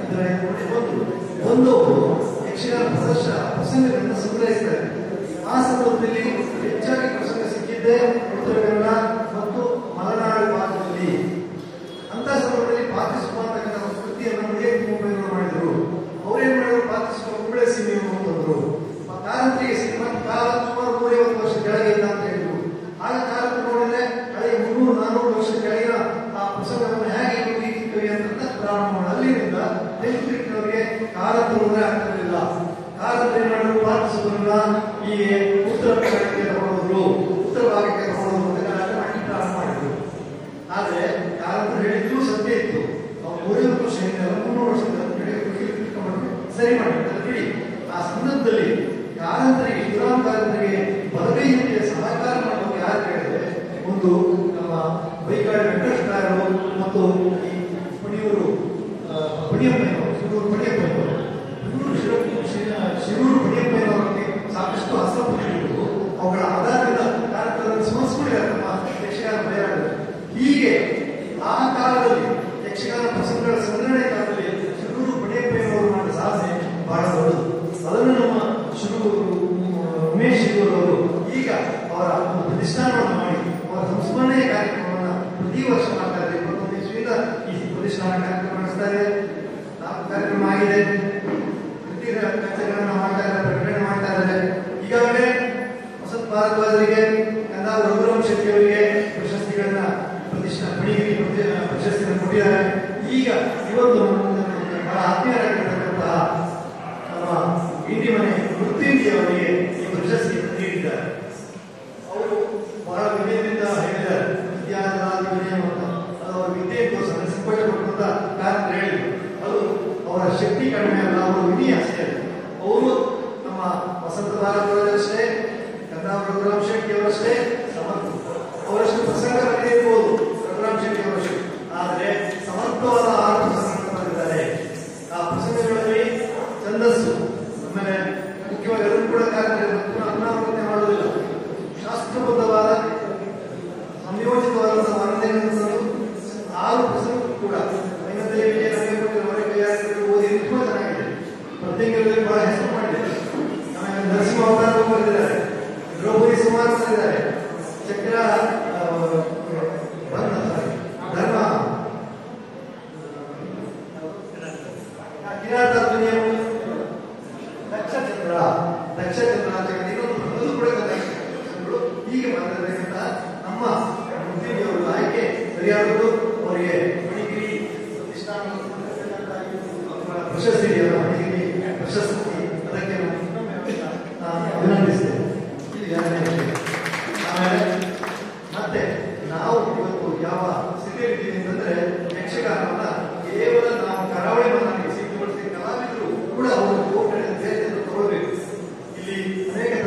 [SPEAKER 5] ಒಂದು ಯಕ್ಷಗಾನ ಪ್ರಸಂಗಗಳನ್ನು ಸಂಗ್ರಹಿಸ್ತಾರೆ. ಆ ಸಂದರ್ಭದಲ್ಲಿ ಹೆಚ್ಚಾಗಿ ಪ್ರಸಂಗ ಸಿಕ್ಕಿದ್ದೇ ಉತ್ತರ ಕನ್ನಡ ಮತ್ತು ಮಲೆನಾಡು ಭಾಗದಲ್ಲಿ. ಅಂತ ಸಂದರ್ಭದಲ್ಲಿ ಪಾತಿಸುವ ಅಂತಕ್ಕಂಥ ಒಂದು ಕೃತಿಯನ್ನು ಮುಂಬೈನವರು ಮಾಡಿದ್ರು. ಅವರೇನ್ ಮಾಡಿದ್ರು, ಪಾತಿಸುವ ಕುಂಬಳೆ ಸೀಮೆಯನ್ನು ಅಂತಂದ್ರು. ಕಾರಂತರಿಗೆ ಸಿನಿಮಾ ಕಾಲ ಸುಮಾರು 150 ವರ್ಷ ಕೆಳಗೆ ಇಲ್ಲ ಅಂತ ಹೇಳಿದ್ರು. ಆಗ ಕಾರಂತ ನೋಡಿದ್ರೆ ಹಳೆ 300-400 ವರ್ಷ ಕೆಳಗಿನ ಆ ಪ್ರಸಂಗವನ್ನು ಹೇಗೆ ರೀತಿಕವಿ ಅಂತ ಪ್ರಾರಂಭ ಮಾಡಿ ಅಲ್ಲಿಂದ ಅವರಿಗೆ ಕಾರಂತರು ಆಗ್ತಿರಲಿಲ್ಲ. ಕಾರಂತ ಏನ್ ಮಾಡಿದ್ರು, ಪಾತಿಸುವನ್ನ ಈ ಉತ್ತರ ಕನ್ನಡಕ್ಕೆ ತಗೊಂಡೋದ್ರು, ಉತ್ತರ ಭಾಗಕ್ಕೆ ತಗೊಂಡೋದ್ರು ಅಂತ ಮಾಡಿ ಪ್ರಾರಂಭ ಮಾಡಿದ್ರು. ಆದ್ರೆ ಕಾರಂತರು ಹೇಳಿದ್ರು ಸತ್ಯ ಇತ್ತು. ಅವ್ರು 350 ವರ್ಷ ಹಿಂದೆ 300 ವರ್ಷದ ಸರಿ ಮಾಡಿರ್ತಾರೆ ಬಿಡಿ. ಆ ಸಂದರ್ಭದಲ್ಲಿ ಕಾರಂತರಿಗೆ ಶಿವರಾಮ್ ಕಾರಂತರಿಗೆ ಬಲಗೈಯಿಂದ ಸಹಕಾರ ಮಾಡುವಾಗ ಯಾರು ಹೇಳಿದ್ರೆ, ಒಂದು ನಮ್ಮ ಬೈಕಾಡಿ ವೆಂಕಟೇಶ್ವರರು ಮತ್ತು ಈ ಪಣಿಯೂರು ಪಣಿಯಪ್ಪಯ್ಯನವರು, ಶಿರೂರು ಪಣಿಯಪ್ಪಯ್ಯನವರು, ಶಿರೂರು ಪಣಿಯಪ್ಪಯ್ಯನವರಿಗೆ ಸಾಕಷ್ಟು ಹಸ್ತಪುರಿಗಳು ಅವುಗಳ ಆಧಾರದಿಂದ ಕಾರಂತರನ್ನು ಸ್ಮರಿಸಿಕೊಂಡಿದ್ದಾರೆ ನಮ್ಮ ಯಕ್ಷಗಾನ ಬಯಲಾಟಗಳು. ಹೀಗೆ ಆ ಕಾಲದಲ್ಲಿ ಯಕ್ಷಗಾನ ಪ್ರಸಂಗಗಳ ಸಂಗ್ರಹಣೆ ಕಾಲದಲ್ಲಿ ಶಿರೂರು ಪಣಿಯಪ್ಪಯ್ಯನವರು ಮಾಡಿದ ಸಾಧನೆ ಬಹಳ ದೊಡ್ಡದು. ಅದನ್ನು ನಮ್ಮ ಉಮೇಶ್ ಅವರು ಈಗ ಅವರ ಪ್ರತಿಷ್ಠಾನವನ್ನು ಮಾಡಿ ಅವರ ಸಂಸ್ಮರಣೆಯ ಕಾರ್ಯಕ್ರಮವನ್ನು ಪ್ರತಿ ವರ್ಷ ಮಾಡ್ತಾ ಇದ್ದಾರೆ. 21 ಇಸವಿಯಿಂದ ಈ ಪ್ರತಿಷ್ಠಾನ ಕಾರ್ಯಕ್ರಮ ನಡೆಸ್ತಾರೆ. 4 ಕಾರ್ಯಕ್ರಮ ಆಗಿದೆ. ಕೃತಿಗಳನ್ನು ಮಾಡ್ತಾ ಇದ್ದಾರೆ, ಪ್ರಕಟಣೆ ಮಾಡ್ತಾ ಇದ್ದಾರೆ. ಈಗಾಗಲೇ ವಸಂತ ಭಾರದ್ವಾಜರಿಗೆ, ಕಂದಾವ ರಘುರಾಮ್ ಶೆಟ್ಟಿ ಅವರಿಗೆ ಪ್ರಶಸ್ತಿಗಳನ್ನ ಪ್ರಶಸ್ತಿಯನ್ನು ಕೊಟ್ಟಿದ್ದಾರೆ. ಈಗ ಇವತ್ತು ಬಹಳ ಆತ್ಮೀಯರಾಗಿರ್ತಕ್ಕಂತಹ ನಮ್ಮ ಇಂಡಿ ಮನೆ ವೃತ್ತಿ ಅವರಿಗೆ ಈ ಪ್ರಶಸ್ತಿ ನೀಡಿದ್ದಾರೆ. ಅವರು ಬಹಳ ವಿನಯದಿಂದ ಹೇಳಿದ್ದಾರೆ, ವಿದ್ಯಾರ್ಥಿ ವಿನಯ ಅಂತ. ಅದು ಅವರ ವಿದ್ಯೆ ಸಂಪಟ್ಟಪಟ್ಟಂತ ಕಾರಣ ಹೇಳಿದ್ರು. ಅದು ಅವರ ಶಕ್ತಿ ಕಡಿಮೆ ಅಲ್ಲ, ಅವರ ವಿನಯ ಅಷ್ಟೇ. ಅವರು ನಮ್ಮ ವಸಂತ ಭಾರದ್ವಾಜರಷ್ಟೇ, ಕಂದಾವ ರಘುರಾಮ್ ಶೆಟ್ಟಿ ಅವರಷ್ಟೇ ಸಮರ್ಥ. ಅವರಷ್ಟು ಪ್ರಸಂಗ ಬರೆದಿರ್ಬೋದು ರಘುರಾಮ್ ಶೆಟ್ಟಿ ಅವರಷ್ಟು, ಆದರೆ ಸಮರ್ಥವಾದ 6 ಪ್ರಸಂಗಗಳನ್ನು ಬರೆದಿದ್ದಾರೆ. ಆ ಪ್ರಸಂಗಗಳಲ್ಲಿ ಛಂದಸ್ಸು, ಆಮೇಲೆ ಮುಖ್ಯವಾಗಿ ಅದನ್ನು ಕೂಡ ಅನಾವೃತ್ತಿ ಮಾಡುವುದಿಲ್ಲ, ಶಾಸ್ತ್ರಬದ್ಧವಾದ ಸಂಯೋಜಿತವಾದ ವರದಿಗಳನ್ನು 6 ಪ್ರಸಂಗ ಕೂಡ ಓದಿ ತುಂಬಾ ಚೆನ್ನಾಗಿದೆ. ಪ್ರತ್ಯೇಕದಲ್ಲಿ ಬಹಳ ಹೆಸರು ಮಾಡಿದೆ. ಆಮೇಲೆ ನರಸಿಂಹ ಅವತಾರ ಬರೆದಿದ್ದಾರೆ, ದ್ರೌಪದಿ ಸುಮಾರು ಬರೆದಿದ್ದಾರೆ, ಚಕ್ರ ಧರ್ಮ ಕಿರಾತ ದಕ್ಷಚಂದ್ರ ಇನ್ನೊಂದು ಕೂಡ ಹೀಗೆ ಮಾಡಿರ್ತಕ್ಕಂಥ ನಮ್ಮ ಉದ್ಯೋಗಿಯವರು ಆಯ್ಕೆ ಸರಿಯಾದವರು. ಅವರಿಗೆ ಮಣಿಗಿರಿ ಪ್ರತಿಷ್ಠಾನ ಪ್ರಶಸ್ತಿ ಮಣಿಗಿರಿ ಪ್ರಶಸ್ತಿ, ಅದಕ್ಕೆ ಅಭಿನಂದಿಸ್ತೇವೆ. ಆಮೇಲೆ ಮತ್ತೆ ನಾವು ಇವತ್ತು ಯಾವ ಸ್ಥಿತಿಯಲ್ಲಿದ್ದೀವಿ ಅಂತಂದ್ರೆ, ಯಕ್ಷಗಾನವನ್ನ ಕೇವಲ ನಾವು ಕರಾವಳಿ ಮನೆಗೆ ಸಿದ್ಧಪಡಿಸಿ ಕಲಾವಿದರು ಕೂಡ ಅವರು ತಗೊಳ್ಬೇಕು. ಇಲ್ಲಿ ಅನೇಕ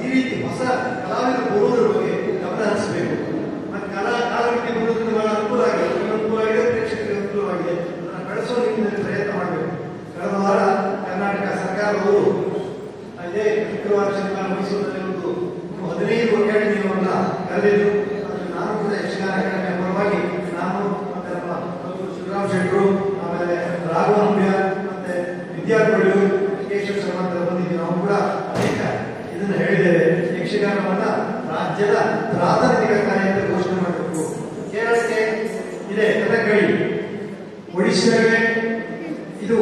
[SPEAKER 5] ಈ ರೀತಿ ಹೊಸ ಕಲಾವಿದರು ಬರುವುದರ ಬಗ್ಗೆ ಗಮನ ಹರಿಸಬೇಕು. ಮತ್ತೆ ಕಾಲಮಿತಿ ಬರುವುದರಿಂದ ಬಹಳ ಅನುಕೂಲ ಆಗಿದೆ, ಪ್ರೇಕ್ಷಕರಿಗೆ ಅನುಕೂಲವಾಗಿದೆ. ಅದನ್ನು ಬೆಳೆಸುವ ನಿಟ್ಟಿನಲ್ಲಿ ಪ್ರಯತ್ನ ಮಾಡಬೇಕು. ಕಳೆದ ವಾರ ಕರ್ನಾಟಕ ಸರ್ಕಾರದವರು ಇದೇ ಶುಕ್ರವಾರ ಶನಿವಾರ ಮೈಸೂರಿನಲ್ಲಿ ಒಂದು 15 ಅಕಾಡೆಮಿಗಳನ್ನ ಕರೆದಿದ್ರು. ನಾನು ಕೂಡ ಯಕ್ಷಗಾನ ಅಕಾಡೆಮಿಯ ಪರವಾಗಿ ನಾನು ಮತ್ತೆ ನಮ್ಮ ಶಿವರಾಮ್ ಶೆಟ್ಟರು, ಆಮೇಲೆ ರಾಘವನ್ಯ, ಮತ್ತೆ ವಿದ್ಯಾರ್ಥಿಗಳು, ಕೇಶವ ಶರ್ಮಾ ಬಂದಿದ್ದೀವಿ. ನಾವು ಕೂಡ ಅನೇಕ ಇದನ್ನ ಹೇಳಿದ್ದೇವೆ. ಯಕ್ಷಗಾನವನ್ನ ರಾಜ್ಯದ ಪ್ರಾತಿನಿಧಿಕ ಕಾರ್ಯ ಅಂತ ಘೋಷಣೆ ಮಾಡಬೇಕು. ಕೇರಳಕ್ಕೆ ಇದೆ ಕಥಕಳಿ, ಒಡಿಶಾಗೆ ಇದು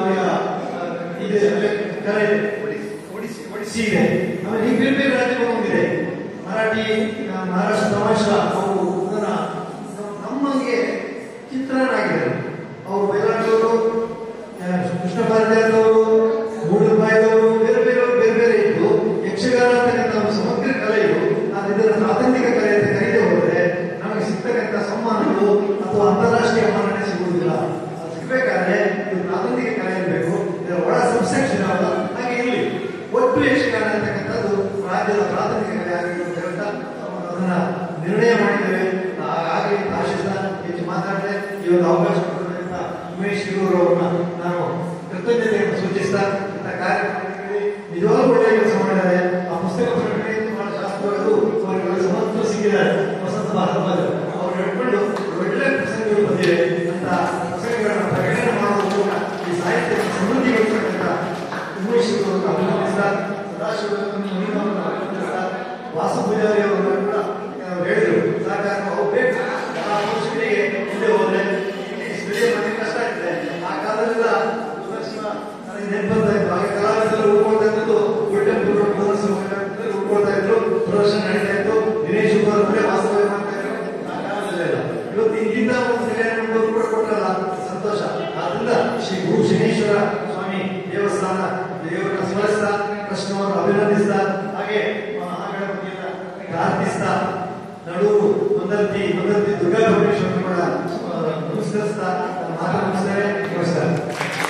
[SPEAKER 5] ಒಡಿಸಿ ಇದೆ. ಆಮೇಲೆ ಈ ಬೇರೆ ಬೇರೆ ರಾಜ್ಯಗಳು ಒಂದಿದೆ. ಮರಾಠಿ, ಮಹಾರಾಷ್ಟ್ರ ತಮಾಷಾ, ಅವರು ಅದನ್ನ ನಮಗೆ ಚಿತ್ರನಾಗಿದ್ದಾರೆ. ಅವರು ಬಯಲಾಟದವರು, ಕೃಷ್ಣ ಭಾರತಿಯವರು, ಮೂಡುಪಾಯದವರು, ಬೇರೆ ಬೇರೆ ಇದ್ದು ಯಕ್ಷಗಾನ ಅಂತಕ್ಕಂಥ ಒಂದು ಸಮಗ್ರ ಕಲೆ ಇದು. ಇದರ ಪ್ರಾತಿನಿಧಿಕ ಕಲೆ ಅಂತ ಕರೀದೆ ಹೋದರೆ ನಮಗೆ ಸಿಗ್ತಕ್ಕಂಥ ಸಮ್ಮಾನಗಳು ಅಥವಾ ಅಂತಾರಾಷ್ಟ್ರೀಯ ಮನ್ನಣೆ ಸಿಗುವುದಿಲ್ಲ. ಸಿಗಬೇಕಾದ್ರೆ ಇದು ಪ್ರಾತಿನಿಧಿಕ ಕಲೆ ಇರಬೇಕು. ಇದರ ಒಳ ಸಬ್ಸೆಕ್ಷನ್ ಅಲ್ಲ, ಹಾಗೆ ಇಲ್ಲಿ ಒಟ್ಟು ಯಕ್ಷಗಾನ ಅಂತಕ್ಕಂಥದ್ದು ರಾಜ್ಯದ ಪ್ರಾಥಮಿಕ ಕಲೆ ಆಗಿದ್ದು ಅಂತ ಹೇಳ್ತಾ ಅದನ್ನ ನಿರ್ಣಯ ಮಾಡಿದ್ದೇವೆ. ಹಾಗೆ ಆಶಿಸ್ತಾ ಹೆಚ್ಚು ಮಾತಾಡಿದೆ. ಈ ಒಂದು ಅವಕಾಶ ಕೊಟ್ಟಿರುವಂತ ಉಮೇಶ್ ಶಿರೂರ್ ಅವರನ್ನ ನಾನು ಕೃತಜ್ಞತೆಯನ್ನು ಸೂಚಿಸ್ತಾ ಕಾರ್ಯಕ್ರಮದಲ್ಲಿ ನಿಜವಾಗ್ಲೂ ಒಳ್ಳೆಯ ಕೆಲಸ ಮಾಡಿದ್ದಾರೆ. ಆ ಪುಸ್ತಕ ಪ್ರಕಟಣೆ ಬಹಳ ಶಾಸ್ತ್ರಗಳು ಅವರಿಗೆ ಸಮರ್ಥ ಸಿಕ್ಕಿದ್ದಾರೆ. ವಸಂತ ಭಾರದ್ವಾಜ ಅವರು ಹೇಳ್ಕೊಂಡು ಒಳ್ಳೆ ಪ್ರಸಂಗಗಳು ಬಂದಿವೆ ಅಂತ ಪ್ರಸಂಗಗಳನ್ನು ಪ್ರಕಟಣೆ ಮಾಡುವ ಮೂಲಕ ಈ ಸಾಹಿತ್ಯ ಸಮೃದ್ಧಿಗೊಳಿಸತಕ್ಕಂಥ ಉಮೇಶ್ ಶಿರೂರ್ ಅಭಿನಂದಿಸ್ತಾ, ಸದಾಶಿವರನ್ನು ಅಭಿನಂದಿಸ್ತಾ, ವಾಸು ಪೂಜಾರಿ ಅವರು ಕೂಡ ಹೇಳಿದರು ಸಹಕಾರ ಅವ್ರು ಬೇಕು. ಆ ಪುರುಷರಿಗೆ ಮುಂದೆ ಹೋದ್ರೆ ಬೆಳೆ ಮನೆ ಕಷ್ಟ ಆಗ್ತದೆ. ಆ ಕಾಲದಲ್ಲ ಸುದರ್ಶನ ನನಗೆ ನೆನಪಂತ ಇತ್ತು. ಹಾಗೆ ಕಲಾವಿದರು ಉಳ್ಕೊಳ್ತಾ ಇದ್ದು ಒಳ್ಳೆ ಉಳ್ಕೊಳ್ತಾ ಇದ್ರು, ಪ್ರದರ್ಶನ ನಡೀತಾ ಇತ್ತು. ದಿನೇಶ್ ಅವರೇ ವಾಸ್ತವ ಮಾಡ್ತಾ ಇದ್ರು. ಆ ಕಾಲದಲ್ಲೆಲ್ಲ ಇವತ್ತು ಇಂಥ ಒಂದು ಸೆಲೆಯನ್ನು ಕೂಡ ಕೊಟ್ಟಲ್ಲ, ಸಂತೋಷ. ಆದ್ರಿಂದ ಶ್ರೀ ಗುರು ಶನೇಶ್ವರ ಸ್ವಾಮಿ ದೇವಸ್ಥಾನ ದೇವರನ್ನ ಸ್ಮರಿಸ್ತಾ, ಕೃಷ್ಣವನ್ನು ಅಭಿನಂದಿಸ್ತಾ, ಹಾಗೆ ಮಹಾಗಣಪತಿಯನ್ನ ಪ್ರಾರ್ಥಿಸ್ತಾ, ನಡೂರು ಮಂದರ್ತಿ ದುರ್ಗಾ ಪರಮೇಶ್ವರನ ಕೂಡ ನಮಸ್ಕರಿಸ್ತಾ ಮಾತು ಮುಗಿಸ್ತೇವೆ. ನಮಸ್ಕಾರ.